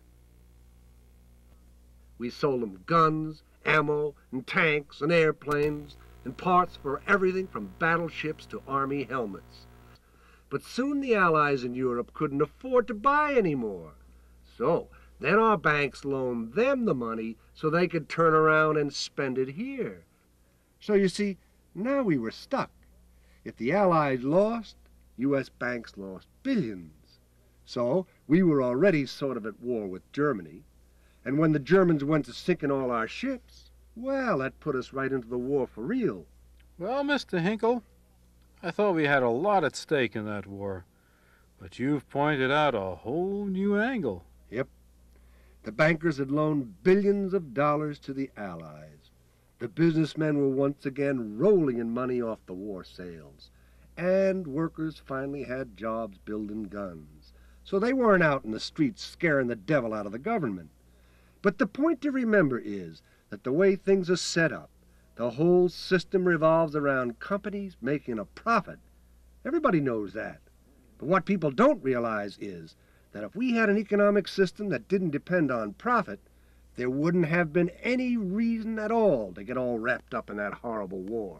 We sold them guns, ammo, and tanks, and airplanes, and parts for everything from battleships to army helmets. But soon the Allies in Europe couldn't afford to buy any more. So then our banks loaned them the money so they could turn around and spend it here. So you see, now we were stuck. If the Allies lost, U.S. banks lost billions. So we were already sort of at war with Germany. And when the Germans went to sinking all our ships, well, that put us right into the war for real. Well, Mr. Hinkle, I thought we had a lot at stake in that war. But you've pointed out a whole new angle. Yep. The bankers had loaned billions of dollars to the Allies. The businessmen were once again rolling in money off the war sales. And workers finally had jobs building guns. So they weren't out in the streets scaring the devil out of the government. But the point to remember is that the way things are set up, the whole system revolves around companies making a profit. Everybody knows that. But what people don't realize is that if we had an economic system that didn't depend on profit, there wouldn't have been any reason at all to get all wrapped up in that horrible war.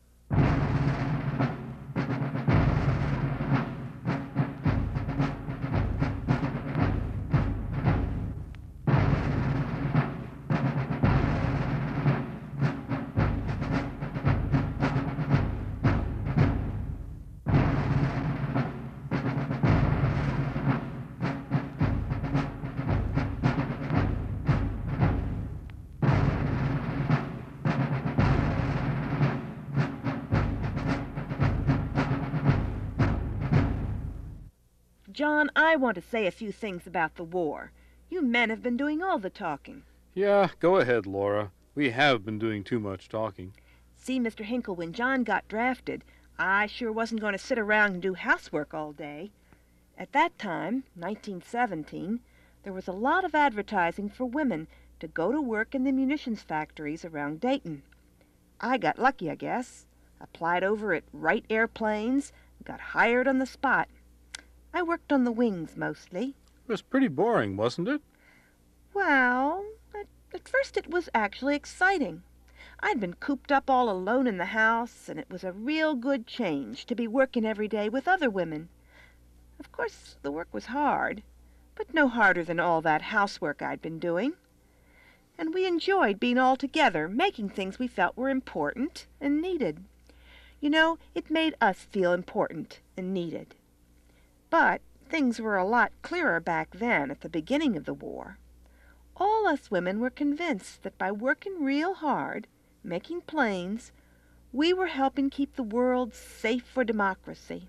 John, I want to say a few things about the war. You men have been doing all the talking. Yeah, go ahead, Laura. We have been doing too much talking. See, Mr. Hinkle, when John got drafted, I sure wasn't going to sit around and do housework all day. At that time, 1917, there was a lot of advertising for women to go to work in the munitions factories around Dayton. I got lucky, I guess. Applied over at Wright Airplanes, got hired on the spot. I worked on the wings mostly. It was pretty boring, wasn't it? Well, at first it was actually exciting. I'd been cooped up all alone in the house, and it was a real good change to be working every day with other women. Of course, the work was hard, but no harder than all that housework I'd been doing. And we enjoyed being all together, making things we felt were important and needed. You know, it made us feel important and needed. But things were a lot clearer back then at the beginning of the war. All us women were convinced that by working real hard, making planes, we were helping keep the world safe for democracy.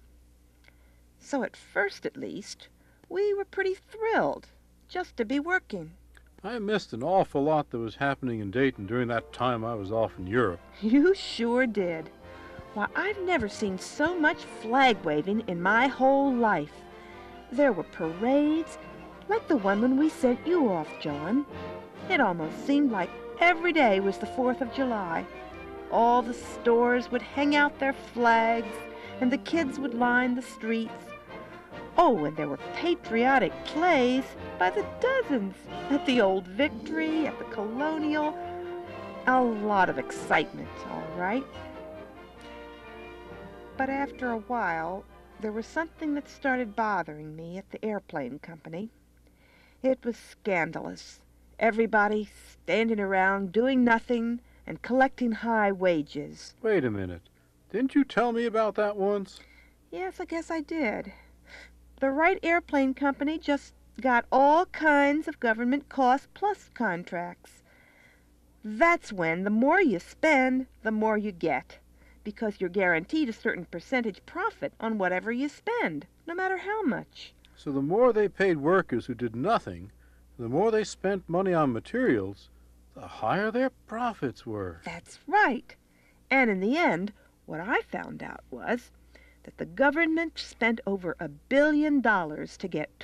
So at first, at least, we were pretty thrilled just to be working. I missed an awful lot that was happening in Dayton during that time I was off in Europe. You sure did. Why, I've never seen so much flag waving in my whole life. There were parades, like the one when we sent you off, John. It almost seemed like every day was the 4th of July. All the stores would hang out their flags, and the kids would line the streets. Oh, and there were patriotic plays by the dozens at the Old Victory, at the Colonial. A lot of excitement, all right. But after a while, there was something that started bothering me at the airplane company. It was scandalous. Everybody standing around doing nothing and collecting high wages. Wait a minute. Didn't you tell me about that once? Yes, I guess I did. The Wright Airplane Company just got all kinds of government cost-plus contracts. That's when the more you spend, the more you get, because you're guaranteed a certain percentage profit on whatever you spend, no matter how much. So the more they paid workers who did nothing, the more they spent money on materials, the higher their profits were. That's right. And in the end, what I found out was that the government spent over $1 billion to get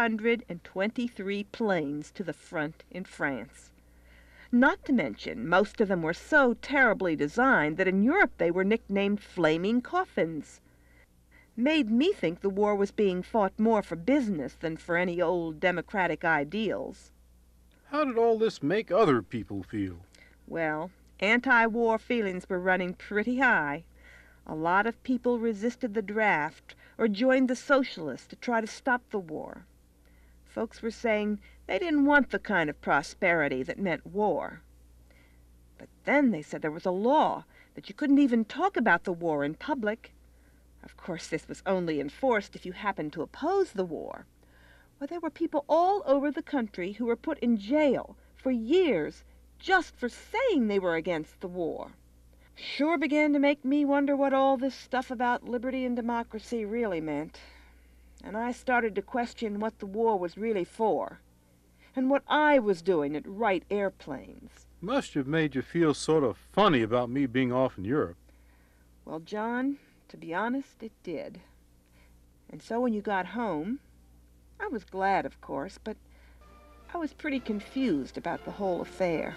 223 planes to the front in France. Not to mention, most of them were so terribly designed that in Europe they were nicknamed flaming coffins. Made me think the war was being fought more for business than for any old democratic ideals. How did all this make other people feel? Well, anti-war feelings were running pretty high. A lot of people resisted the draft or joined the socialists to try to stop the war. Folks were saying they didn't want the kind of prosperity that meant war. But then they said there was a law that you couldn't even talk about the war in public. Of course, this was only enforced if you happened to oppose the war. Well, there were people all over the country who were put in jail for years just for saying they were against the war. Sure began to make me wonder what all this stuff about liberty and democracy really meant. And I started to question what the war was really for, and what I was doing at Wright Airplanes. Must have made you feel sort of funny about me being off in Europe. Well, John, to be honest, it did. And so when you got home, I was glad, of course, but I was pretty confused about the whole affair.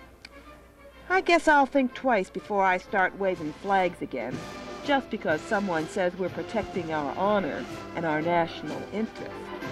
I guess I'll think twice before I start waving flags again, just because someone says we're protecting our honor and our national interest.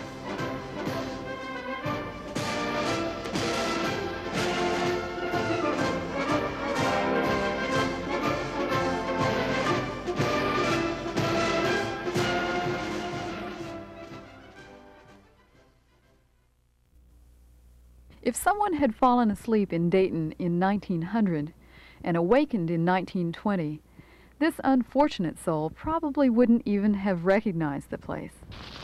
If someone had fallen asleep in Dayton in 1900 and awakened in 1920, this unfortunate soul probably wouldn't even have recognized the place.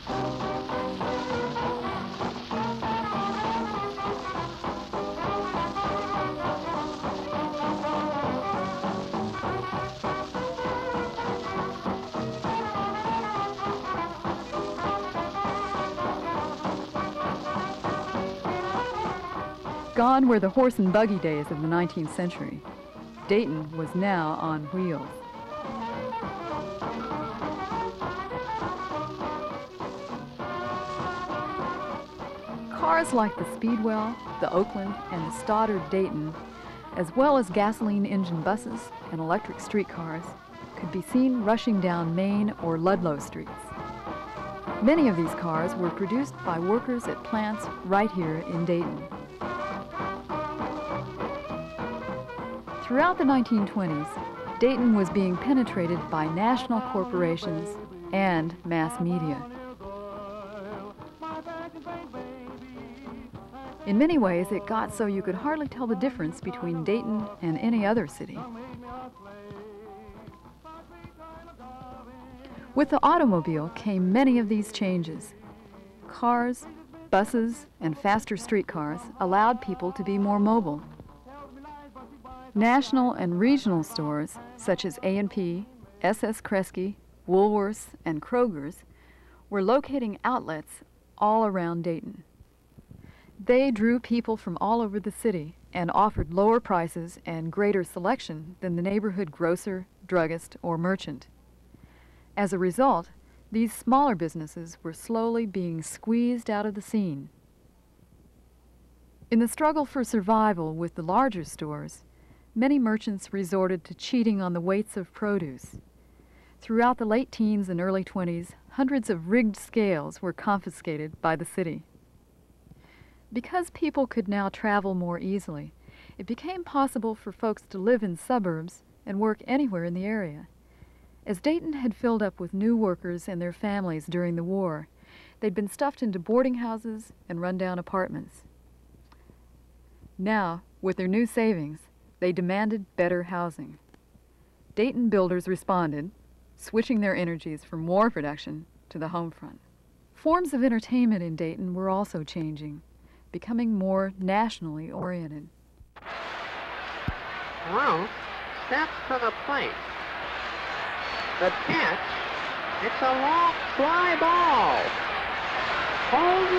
Gone were the horse and buggy days of the 19th century. Dayton was now on wheels. Cars like the Speedwell, the Oakland, and the Stoddard Dayton, as well as gasoline engine buses and electric streetcars, could be seen rushing down Main or Ludlow streets. Many of these cars were produced by workers at plants right here in Dayton. Throughout the 1920s, Dayton was being penetrated by national corporations and mass media. In many ways, it got so you could hardly tell the difference between Dayton and any other city. With the automobile came many of these changes. Cars, buses, and faster streetcars allowed people to be more mobile. National and regional stores, such as A&P, S.S. Kresge, Woolworths, and Kroger's, were locating outlets all around Dayton. They drew people from all over the city and offered lower prices and greater selection than the neighborhood grocer, druggist, or merchant. As a result, these smaller businesses were slowly being squeezed out of the scene. In the struggle for survival with the larger stores, many merchants resorted to cheating on the weights of produce. Throughout the late teens and early 20s, hundreds of rigged scales were confiscated by the city. Because people could now travel more easily, it became possible for folks to live in suburbs and work anywhere in the area. As Dayton had filled up with new workers and their families during the war, they'd been stuffed into boarding houses and run-down apartments. Now, with their new savings, they demanded better housing. Dayton builders responded, switching their energies from war production to the home front. Forms of entertainment in Dayton were also changing, becoming more nationally oriented. Ruth steps to the plate. The catch, it's a long fly ball. Home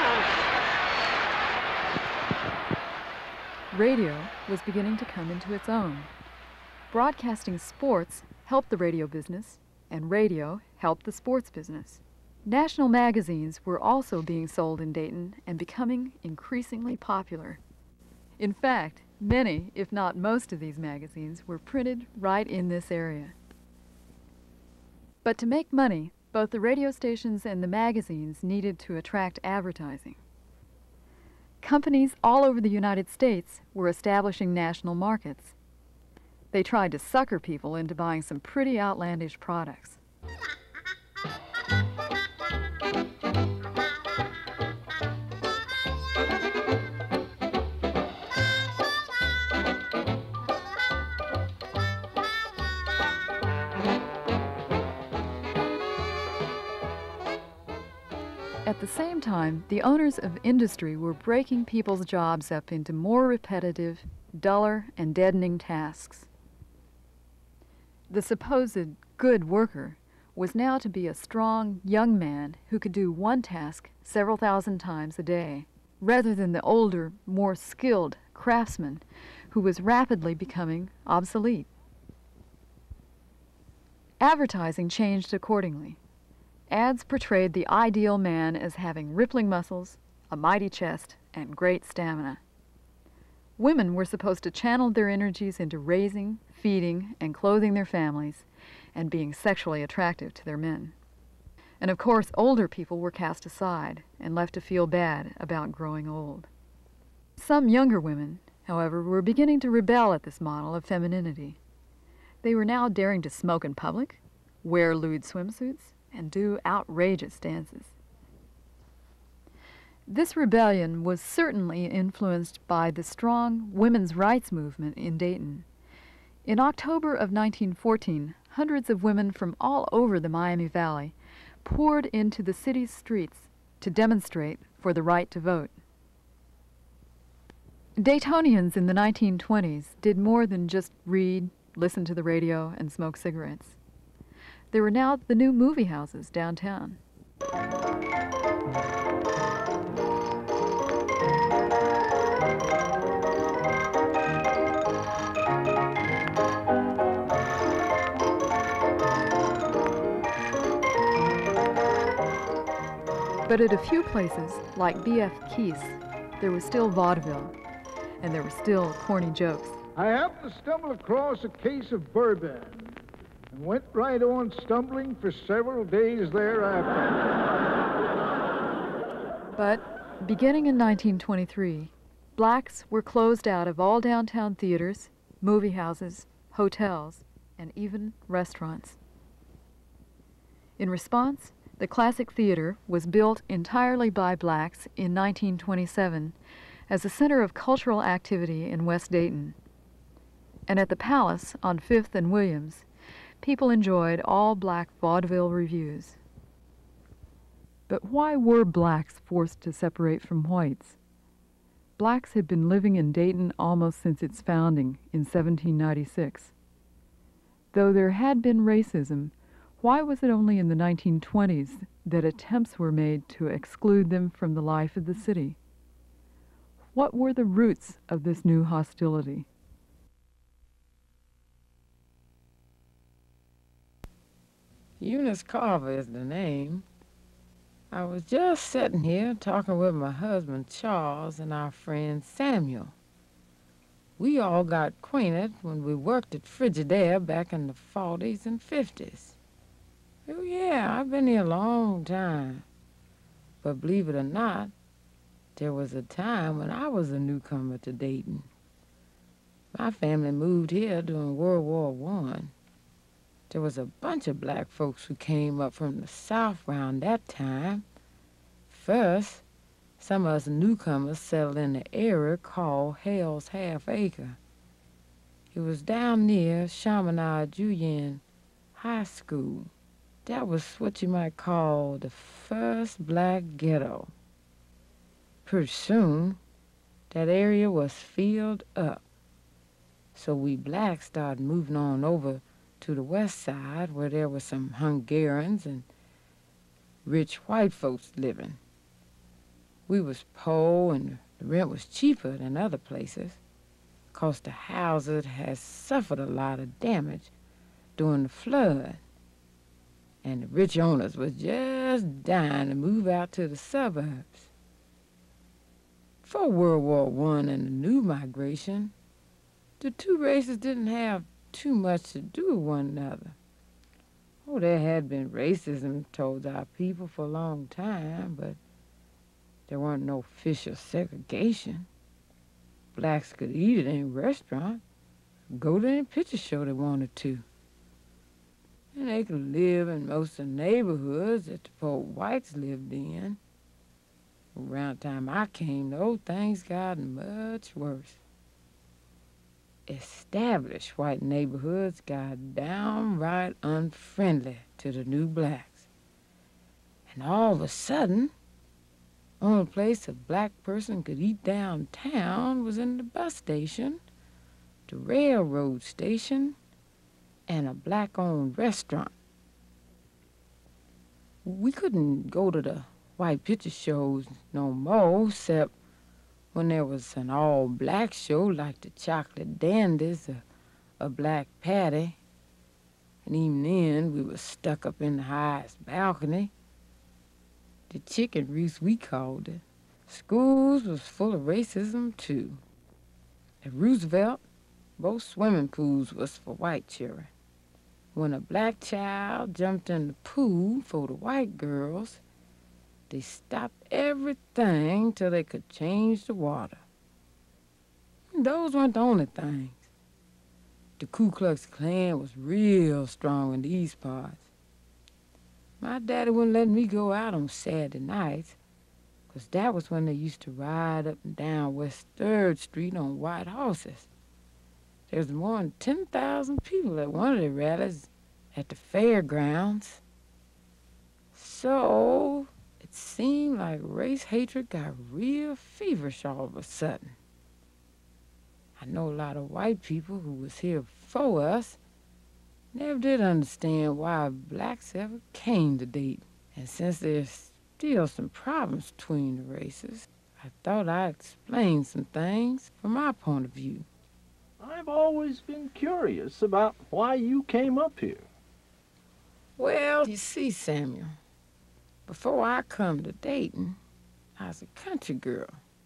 run! Radio was beginning to come into its own. Broadcasting sports helped the radio business, and radio helped the sports business. National magazines were also being sold in Dayton and becoming increasingly popular. In fact, many, if not most of these magazines were printed right in this area. But to make money, both the radio stations and the magazines needed to attract advertising. Companies all over the United States were establishing national markets. They tried to sucker people into buying some pretty outlandish products. At the same time, the owners of industry were breaking people's jobs up into more repetitive, duller, and deadening tasks. The supposed good worker was now to be a strong, young man who could do one task several thousand times a day, rather than the older, more skilled craftsman who was rapidly becoming obsolete. Advertising changed accordingly. Ads portrayed the ideal man as having rippling muscles, a mighty chest, and great stamina. Women were supposed to channel their energies into raising, feeding, and clothing their families, and being sexually attractive to their men. And of course, older people were cast aside and left to feel bad about growing old. Some younger women, however, were beginning to rebel at this model of femininity. They were now daring to smoke in public, wear lewd swimsuits, and do outrageous dances. This rebellion was certainly influenced by the strong women's rights movement in Dayton. In October of 1914, hundreds of women from all over the Miami Valley poured into the city's streets to demonstrate for the right to vote. Daytonians in the 1920s did more than just read, listen to the radio, and smoke cigarettes. There were now the new movie houses downtown. But at a few places, like B.F. Keith's, there was still vaudeville, and there were still corny jokes. I happened to stumble across a case of bourbon and went right on stumbling for several days thereafter. But beginning in 1923, blacks were closed out of all downtown theaters, movie houses, hotels, and even restaurants. In response, the Classic Theater was built entirely by blacks in 1927 as a center of cultural activity in West Dayton. And at the Palace on 5th and Williams, people enjoyed all-black vaudeville revues. But why were blacks forced to separate from whites? Blacks had been living in Dayton almost since its founding in 1796. Though there had been racism, why was it only in the 1920s that attempts were made to exclude them from the life of the city? What were the roots of this new hostility? Eunice Carver is the name. I was just sitting here talking with my husband Charles and our friend Samuel. We all got acquainted when we worked at Frigidaire back in the 40s and 50s. Oh yeah, I've been here a long time. But believe it or not, there was a time when I was a newcomer to Dayton. My family moved here during World War I. There was a bunch of black folks who came up from the South around that time. First, some of us newcomers settled in the area called Hell's Half Acre. It was down near Chaminade Julienne High School. That was what you might call the first black ghetto. Pretty soon, that area was filled up. So we blacks started moving on over to the west side where there were some Hungarians and rich white folks living. We was poor and the rent was cheaper than other places, 'cause the houses had suffered a lot of damage during the flood. And the rich owners was just dying to move out to the suburbs. Before World War I and the new migration, the two races didn't have too much to do with one another. Oh, there had been racism towards our people for a long time, but there weren't no official segregation. Blacks could eat at any restaurant, go to any picture show they wanted to. And they could live in most of the neighborhoods that the poor whites lived in. Around the time I came, those things got much worse. Established white neighborhoods got downright unfriendly to the new blacks. And all of a sudden, only place a black person could eat downtown was in the bus station, the railroad station, and a black-owned restaurant. We couldn't go to the white picture shows no more, except when there was an all-black show like the Chocolate Dandies or a Black Patty. And even then, we was stuck up in the highest balcony. The chicken roost, we called it. Schools was full of racism, too. At Roosevelt, both swimming pools was for white children. When a black child jumped in the pool for the white girls, they stopped everything till they could change the water. And those weren't the only things. The Ku Klux Klan was real strong in these parts. My daddy wouldn't let me go out on Saturday nights, 'cause that was when they used to ride up and down West 3rd Street on white horses. There was more than 10,000 people at one of the rallies at the fairgrounds. So it seemed like race hatred got real feverish all of a sudden. I know a lot of white people who was here before us never did understand why blacks ever came to Dayton. And since there's still some problems between the races, I thought I'd explain some things from my point of view. I've always been curious about why you came up here. Well, you see, Samuel, before I come to Dayton, I was a country girl.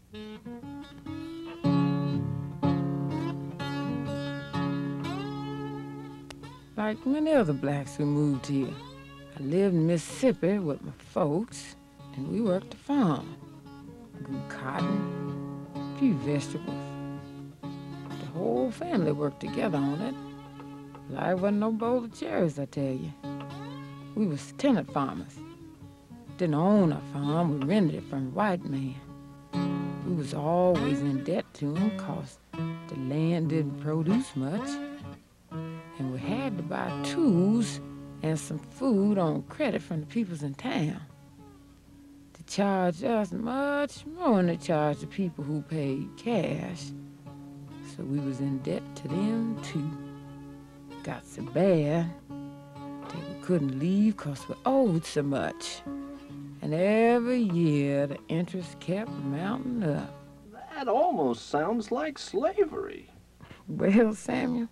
Like many other blacks who moved here, I lived in Mississippi with my folks, and we worked the farm. Grew cotton, a few vegetables. The whole family worked together on it. Life wasn't no bowl of cherries, I tell you. We was tenant farmers. Didn't own our farm, we rented it from a white man. We was always in debt to him 'cause the land didn't produce much. And we had to buy tools and some food on credit from the peoples in town. They charged us much more than they charged the people who paid cash. So we was in debt to them too. Got so bad that we couldn't leave 'cause we owed so much. And every year the interest kept mounting up. That almost sounds like slavery. Well, Samuel,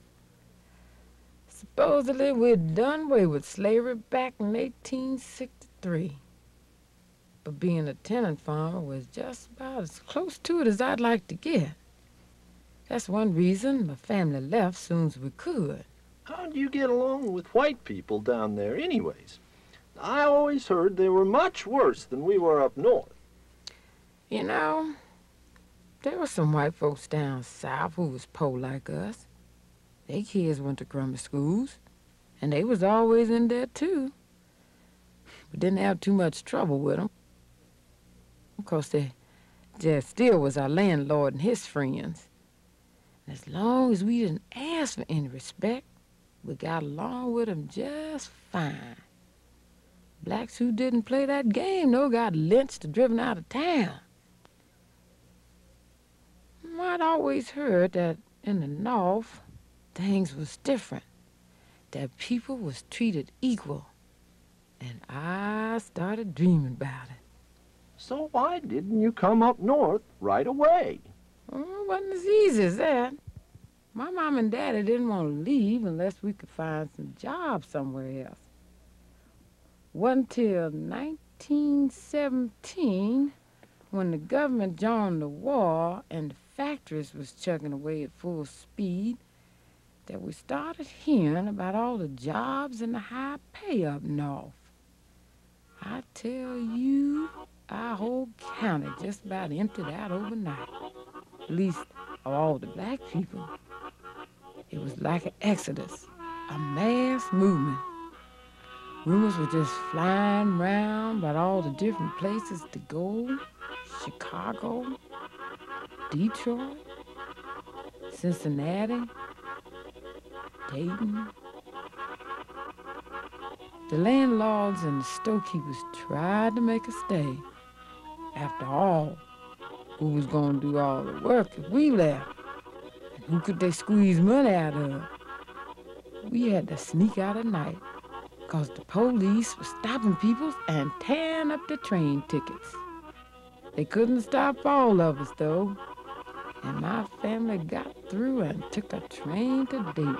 supposedly we'd done away with slavery back in 1863. but being a tenant farmer was just about as close to it as I'd like to get. That's one reason my family left soon as we could. How do you get along with white people down there anyways? I always heard they were much worse than we were up north. You know, there were some white folks down south who was poor like us. Their kids went to grammar schools, and they was always in debt too. We didn't have too much trouble with them. Of course, there still was our landlord and his friends. And as long as we didn't ask for any respect, we got along with them just fine. Blacks who didn't play that game, though, got lynched or driven out of town. I'd always heard that in the North, things was different, that people was treated equal, and I started dreaming about it. So why didn't you come up north right away? Oh, it wasn't as easy as that. My mom and daddy didn't want to leave unless we could find some jobs somewhere else. Wasn't till 1917, when the government joined the war and the factories was chugging away at full speed, that we started hearing about all the jobs and the high pay up north. I tell you, our whole county just about emptied out overnight. At least of all the black people. It was like an exodus, a mass movement. Rumors were just flying around about all the different places to go. Chicago, Detroit, Cincinnati, Dayton. The landlords and the storekeepers tried to make us stay. After all, who was going to do all the work if we left? And who could they squeeze money out of? We had to sneak out at night, because the police were stopping people and tearing up the train tickets. They couldn't stop all of us, though, and my family got through and took a train to Dayton.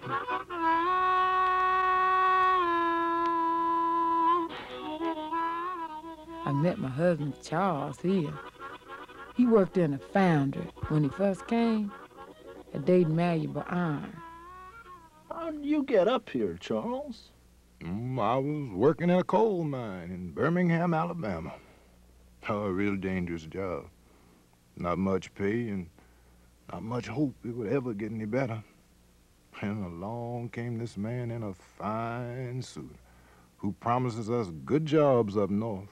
I met my husband, Charles, here. He worked in a foundry when he first came, at Dayton Malleable Iron. How did you get up here, Charles? I was working in a coal mine in Birmingham, Alabama. A real dangerous job. Not much pay and not much hope it would ever get any better. And along came this man in a fine suit who promises us good jobs up north.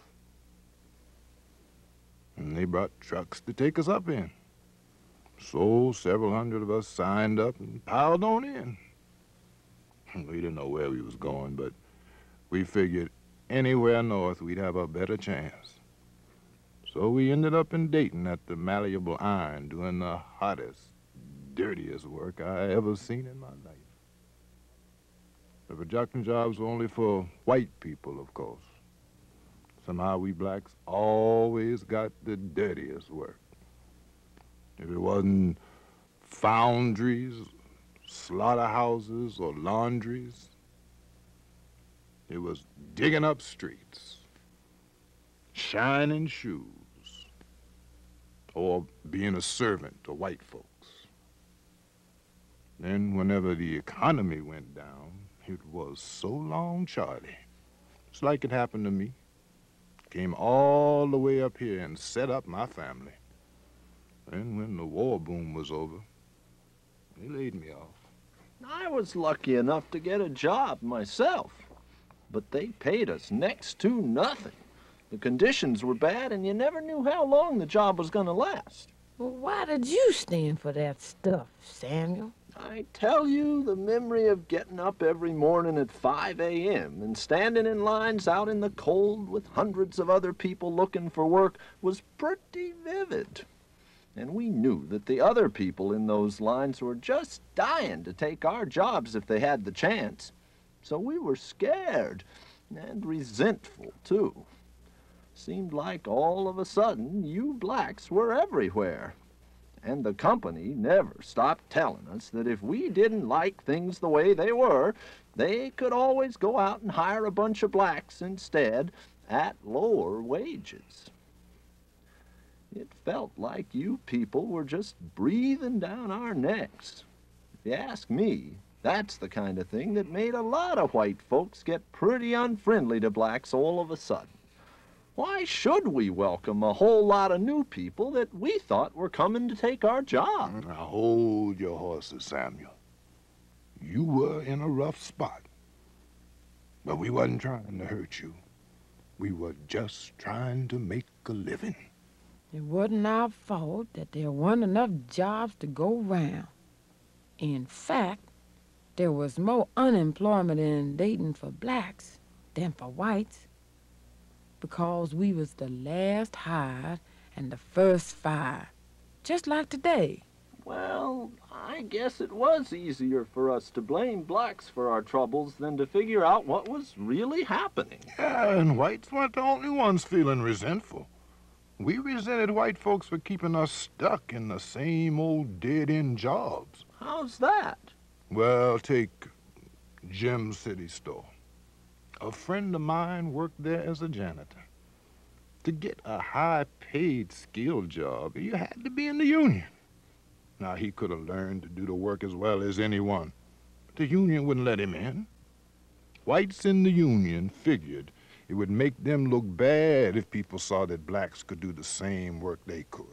And they brought trucks to take us up in. So several hundred of us signed up and piled on in. We didn't know where we was going, but we figured anywhere north we'd have a better chance. So we ended up in Dayton at the Malleable Iron doing the hottest, dirtiest work I ever seen in my life. The production jobs were only for white people, of course. Somehow we blacks always got the dirtiest work. If it wasn't foundries, slaughterhouses, or laundries, it was digging up streets, shining shoes, or being a servant to white folks. Then whenever the economy went down, it was so long, Charlie. It's like it happened to me. Came all the way up here and set up my family. And when the war boom was over, they laid me off. I was lucky enough to get a job myself, but they paid us next to nothing. The conditions were bad, and you never knew how long the job was going to last. Well, why did you stand for that stuff, Samuel? I tell you, the memory of getting up every morning at 5 a.m. and standing in lines out in the cold with hundreds of other people looking for work was pretty vivid. And we knew that the other people in those lines were just dying to take our jobs if they had the chance. So we were scared and resentful, too. Seemed like all of a sudden you blacks were everywhere. And the company never stopped telling us that if we didn't like things the way they were, they could always go out and hire a bunch of blacks instead at lower wages. It felt like you people were just breathing down our necks. If you ask me, that's the kind of thing that made a lot of white folks get pretty unfriendly to blacks all of a sudden. Why should we welcome a whole lot of new people that we thought were coming to take our job? Now hold your horses, Samuel. You were in a rough spot. But we wasn't trying to hurt you. We were just trying to make a living. It wasn't our fault that there weren't enough jobs to go round. In fact, there was more unemployment in Dayton for blacks than for whites, because we was the last hired and the first fired, just like today. Well, I guess it was easier for us to blame blacks for our troubles than to figure out what was really happening. Yeah, and whites weren't the only ones feeling resentful. We resented white folks for keeping us stuck in the same old dead-end jobs. How's that? Well, take Jim's City store. A friend of mine worked there as a janitor. To get a high-paid, skilled job, you had to be in the union. Now, he could have learned to do the work as well as anyone, but the union wouldn't let him in. Whites in the union figured it would make them look bad if people saw that blacks could do the same work they could.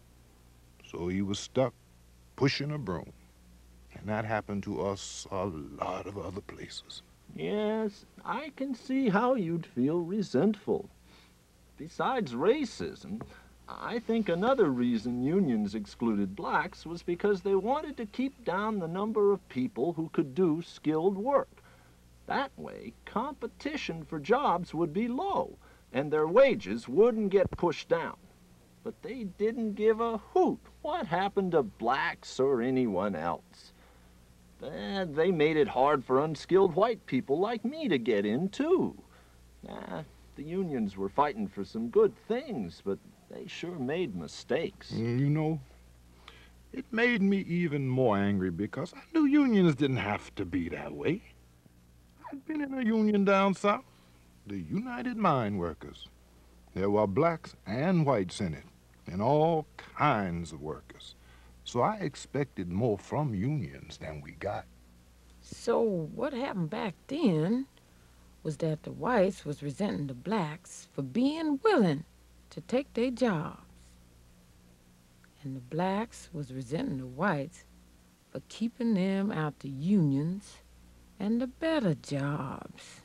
So he was stuck pushing a broom. And that happened to us a lot of other places. Yes, I can see how you'd feel resentful. Besides racism, I think another reason unions excluded blacks was because they wanted to keep down the number of people who could do skilled work. That way, competition for jobs would be low, and their wages wouldn't get pushed down. But they didn't give a hoot what happened to blacks or anyone else. They made it hard for unskilled white people like me to get in, too. The unions were fighting for some good things, but they sure made mistakes. You know, it made me even more angry because I knew unions didn't have to be that way. I'd been in a union down south, the United Mine Workers. There were blacks and whites in it, and all kinds of workers. So I expected more from unions than we got. So what happened back then was that the whites was resenting the blacks for being willing to take their jobs. And the blacks was resenting the whites for keeping them out the unions and the better jobs.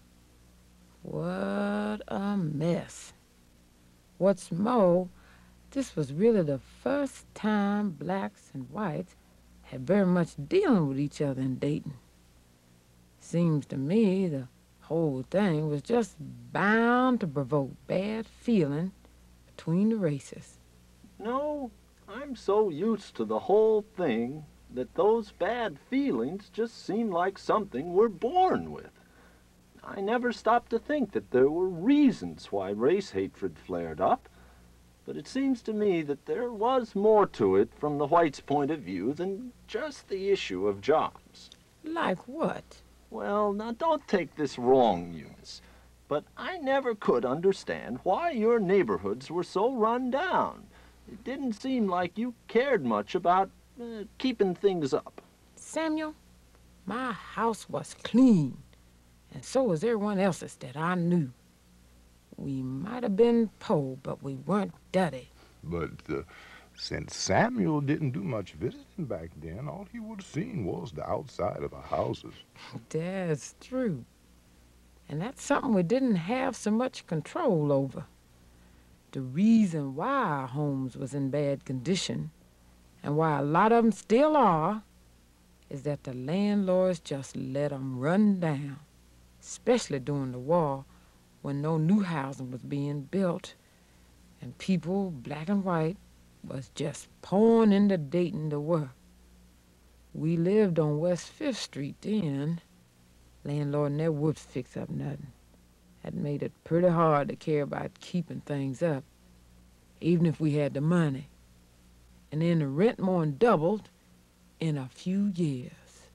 What a mess. What's more, this was really the first time blacks and whites had very much dealing with each other in Dayton. Seems to me the whole thing was just bound to provoke bad feeling between the races. No, I'm so used to the whole thing that those bad feelings just seem like something we're born with. I never stopped to think that there were reasons why race hatred flared up, but it seems to me that there was more to it from the whites' point of view than just the issue of jobs. Like what? Well, now don't take this wrong, Eunice, but I never could understand why your neighborhoods were so run down. It didn't seem like you cared much about keeping things up. Samuel, my house was clean, and so was everyone else's that I knew. We might have been poor, but we weren't dirty. But since Samuel didn't do much visiting back then, all he would have seen was the outside of our houses. That's true. And that's something we didn't have so much control over. The reason why our homes was in bad condition, and why a lot of them still are, is that the landlords just let them run down, especially during the war when no new housing was being built, and people, black and white, was just pouring into Dayton to work. We lived on West 5th Street then. Landlord never would fix up nothing. That made it pretty hard to care about keeping things up, even if we had the money. And then the rent more than doubled in a few years.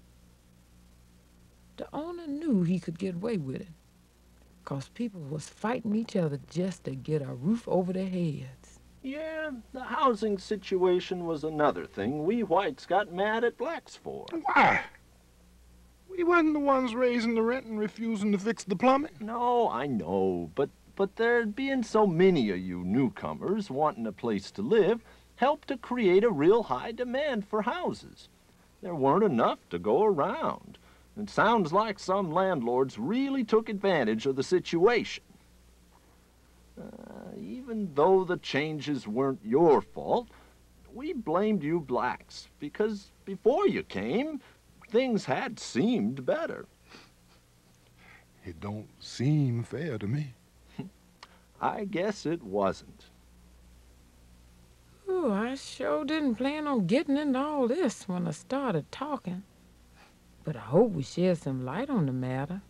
The owner knew he could get away with it, 'cause people was fighting each other just to get a roof over their heads. Yeah, the housing situation was another thing we whites got mad at blacks for. Why? We wasn't the ones raising the rent and refusing to fix the plumbing. No, I know, but there being so many of you newcomers wanting a place to live helped to create a real high demand for houses. There weren't enough to go around. It sounds like some landlords really took advantage of the situation. Even though the changes weren't your fault, we blamed you blacks because before you came, things had seemed better. It don't seem fair to me. I guess it wasn't. Ooh, I sure didn't plan on getting into all this when I started talking. But I hope we shed some light on the matter.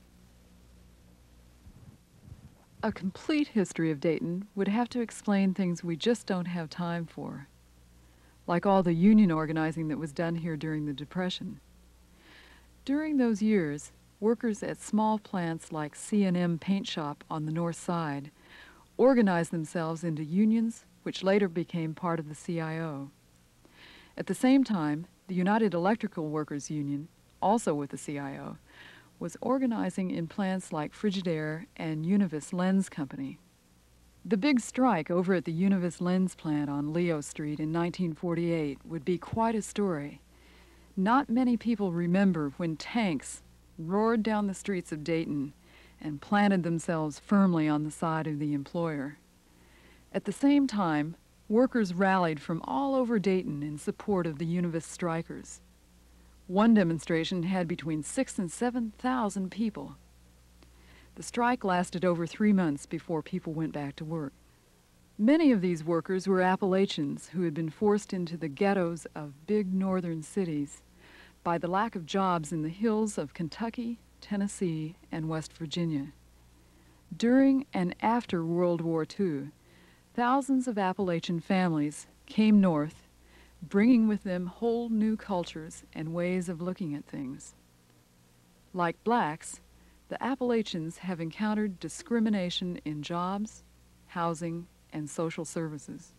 A complete history of Dayton would have to explain things we just don't have time for, like all the union organizing that was done here during the Depression. During those years, workers at small plants like C&M Paint Shop on the north side organized themselves into unions, which later became part of the CIO. At the same time, the United Electrical Workers Union, also with the CIO, was organizing in plants like Frigidaire and Univis Lens Company. The big strike over at the Univis Lens plant on Leo Street in 1948 would be quite a story. Not many people remember when tanks roared down the streets of Dayton and planted themselves firmly on the side of the employer. At the same time, workers rallied from all over Dayton in support of the Univis strikers. One demonstration had between 6,000 and 7,000 people. The strike lasted over 3 months before people went back to work. Many of these workers were Appalachians who had been forced into the ghettos of big northern cities by the lack of jobs in the hills of Kentucky, Tennessee, and West Virginia. During and after World War II, thousands of Appalachian families came north, bringing with them whole new cultures and ways of looking at things. Like blacks, the Appalachians have encountered discrimination in jobs, housing, and social services.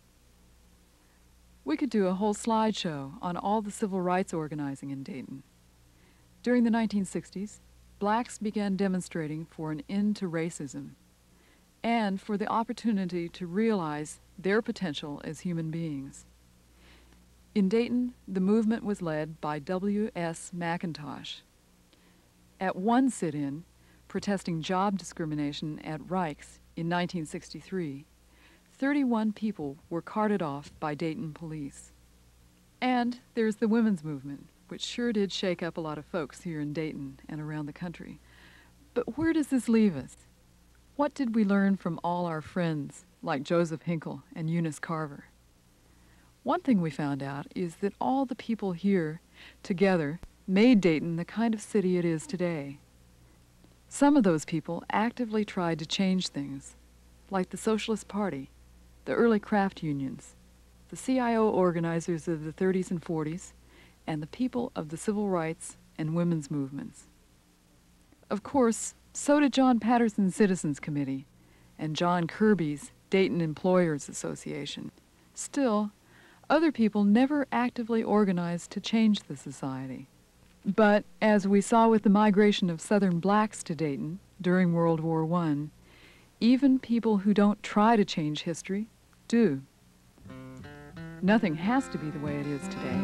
We could do a whole slideshow on all the civil rights organizing in Dayton. During the 1960s, blacks began demonstrating for an end to racism and for the opportunity to realize their potential as human beings. In Dayton, the movement was led by W.S. McIntosh. At one sit-in, protesting job discrimination at Rikes in 1963, 31 people were carted off by Dayton police. And there's the women's movement, which sure did shake up a lot of folks here in Dayton and around the country. But where does this leave us? What did we learn from all our friends, like Joseph Hinkle and Eunice Carver? One thing we found out is that all the people here together made Dayton the kind of city it is today. Some of those people actively tried to change things, like the Socialist Party, the early craft unions, the CIO organizers of the 30s and 40s, and the people of the civil rights and women's movements. Of course, so did John Patterson's Citizens Committee and John Kirby's Dayton Employers Association. Still, other people never actively organized to change the society. But as we saw with the migration of Southern blacks to Dayton during World War I, even people who don't try to change history do. Nothing has to be the way it is today.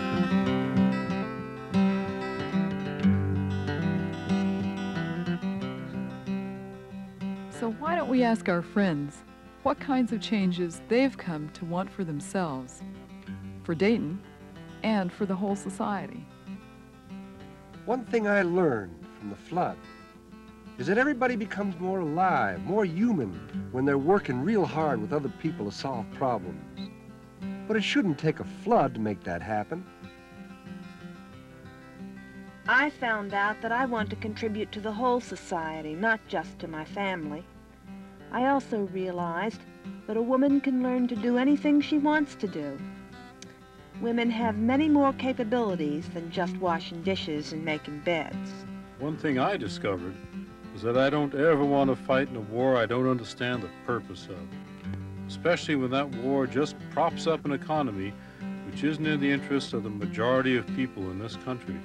So why don't we ask our friends what kinds of changes they've come to want for themselves, for Dayton, and for the whole society? One thing I learned from the flood is that everybody becomes more alive, more human when they're working real hard with other people to solve problems. But it shouldn't take a flood to make that happen. I found out that I want to contribute to the whole society, not just to my family. I also realized that a woman can learn to do anything she wants to do. Women have many more capabilities than just washing dishes and making beds. One thing I discovered was that I don't ever want to fight in a war I don't understand the purpose of. especially when that war just props up an economy which isn't in the interest of the majority of people in this country.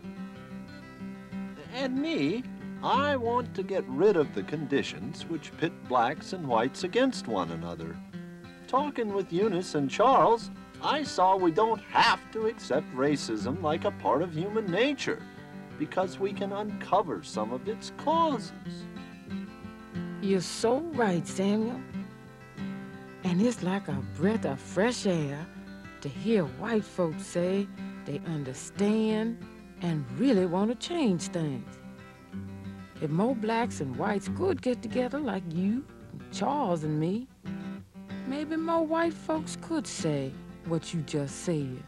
And me, I want to get rid of the conditions which pit blacks and whites against one another. Talking with Eunice and Charles, I saw we don't have to accept racism like a part of human nature, because we can uncover some of its causes. You're so right, Samuel. And it's like a breath of fresh air to hear white folks say they understand and really want to change things. If more blacks and whites could get together like you, and Charles and me, maybe more white folks could say what you just said.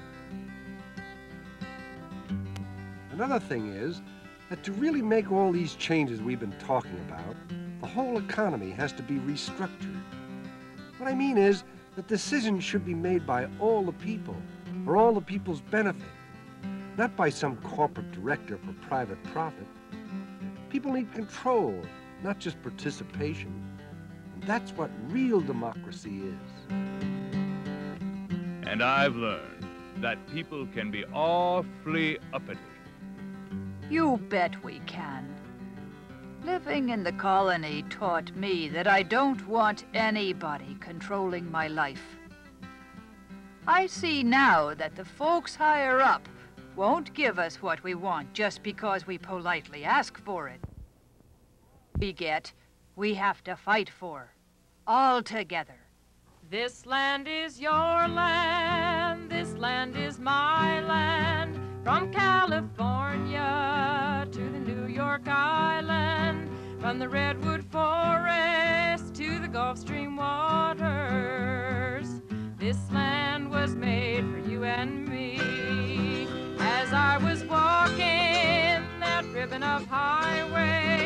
Another thing is that to really make all these changes we've been talking about, the whole economy has to be restructured. What I mean is that decisions should be made by all the people, for all the people's benefit, not by some corporate director for private profit. People need control, not just participation. And that's what real democracy is. And I've learned that people can be awfully uppity. You bet we can. Living in the colony taught me that I don't want anybody controlling my life. I see now that the folks higher up won't give us what we want just because we politely ask for it. We have to fight for, all together. This land is your land, this land is my land, from California to the New York Island, from the Redwood Forest to the Gulf Stream waters. This land was made for you and me. As I was walking that ribbon of highway,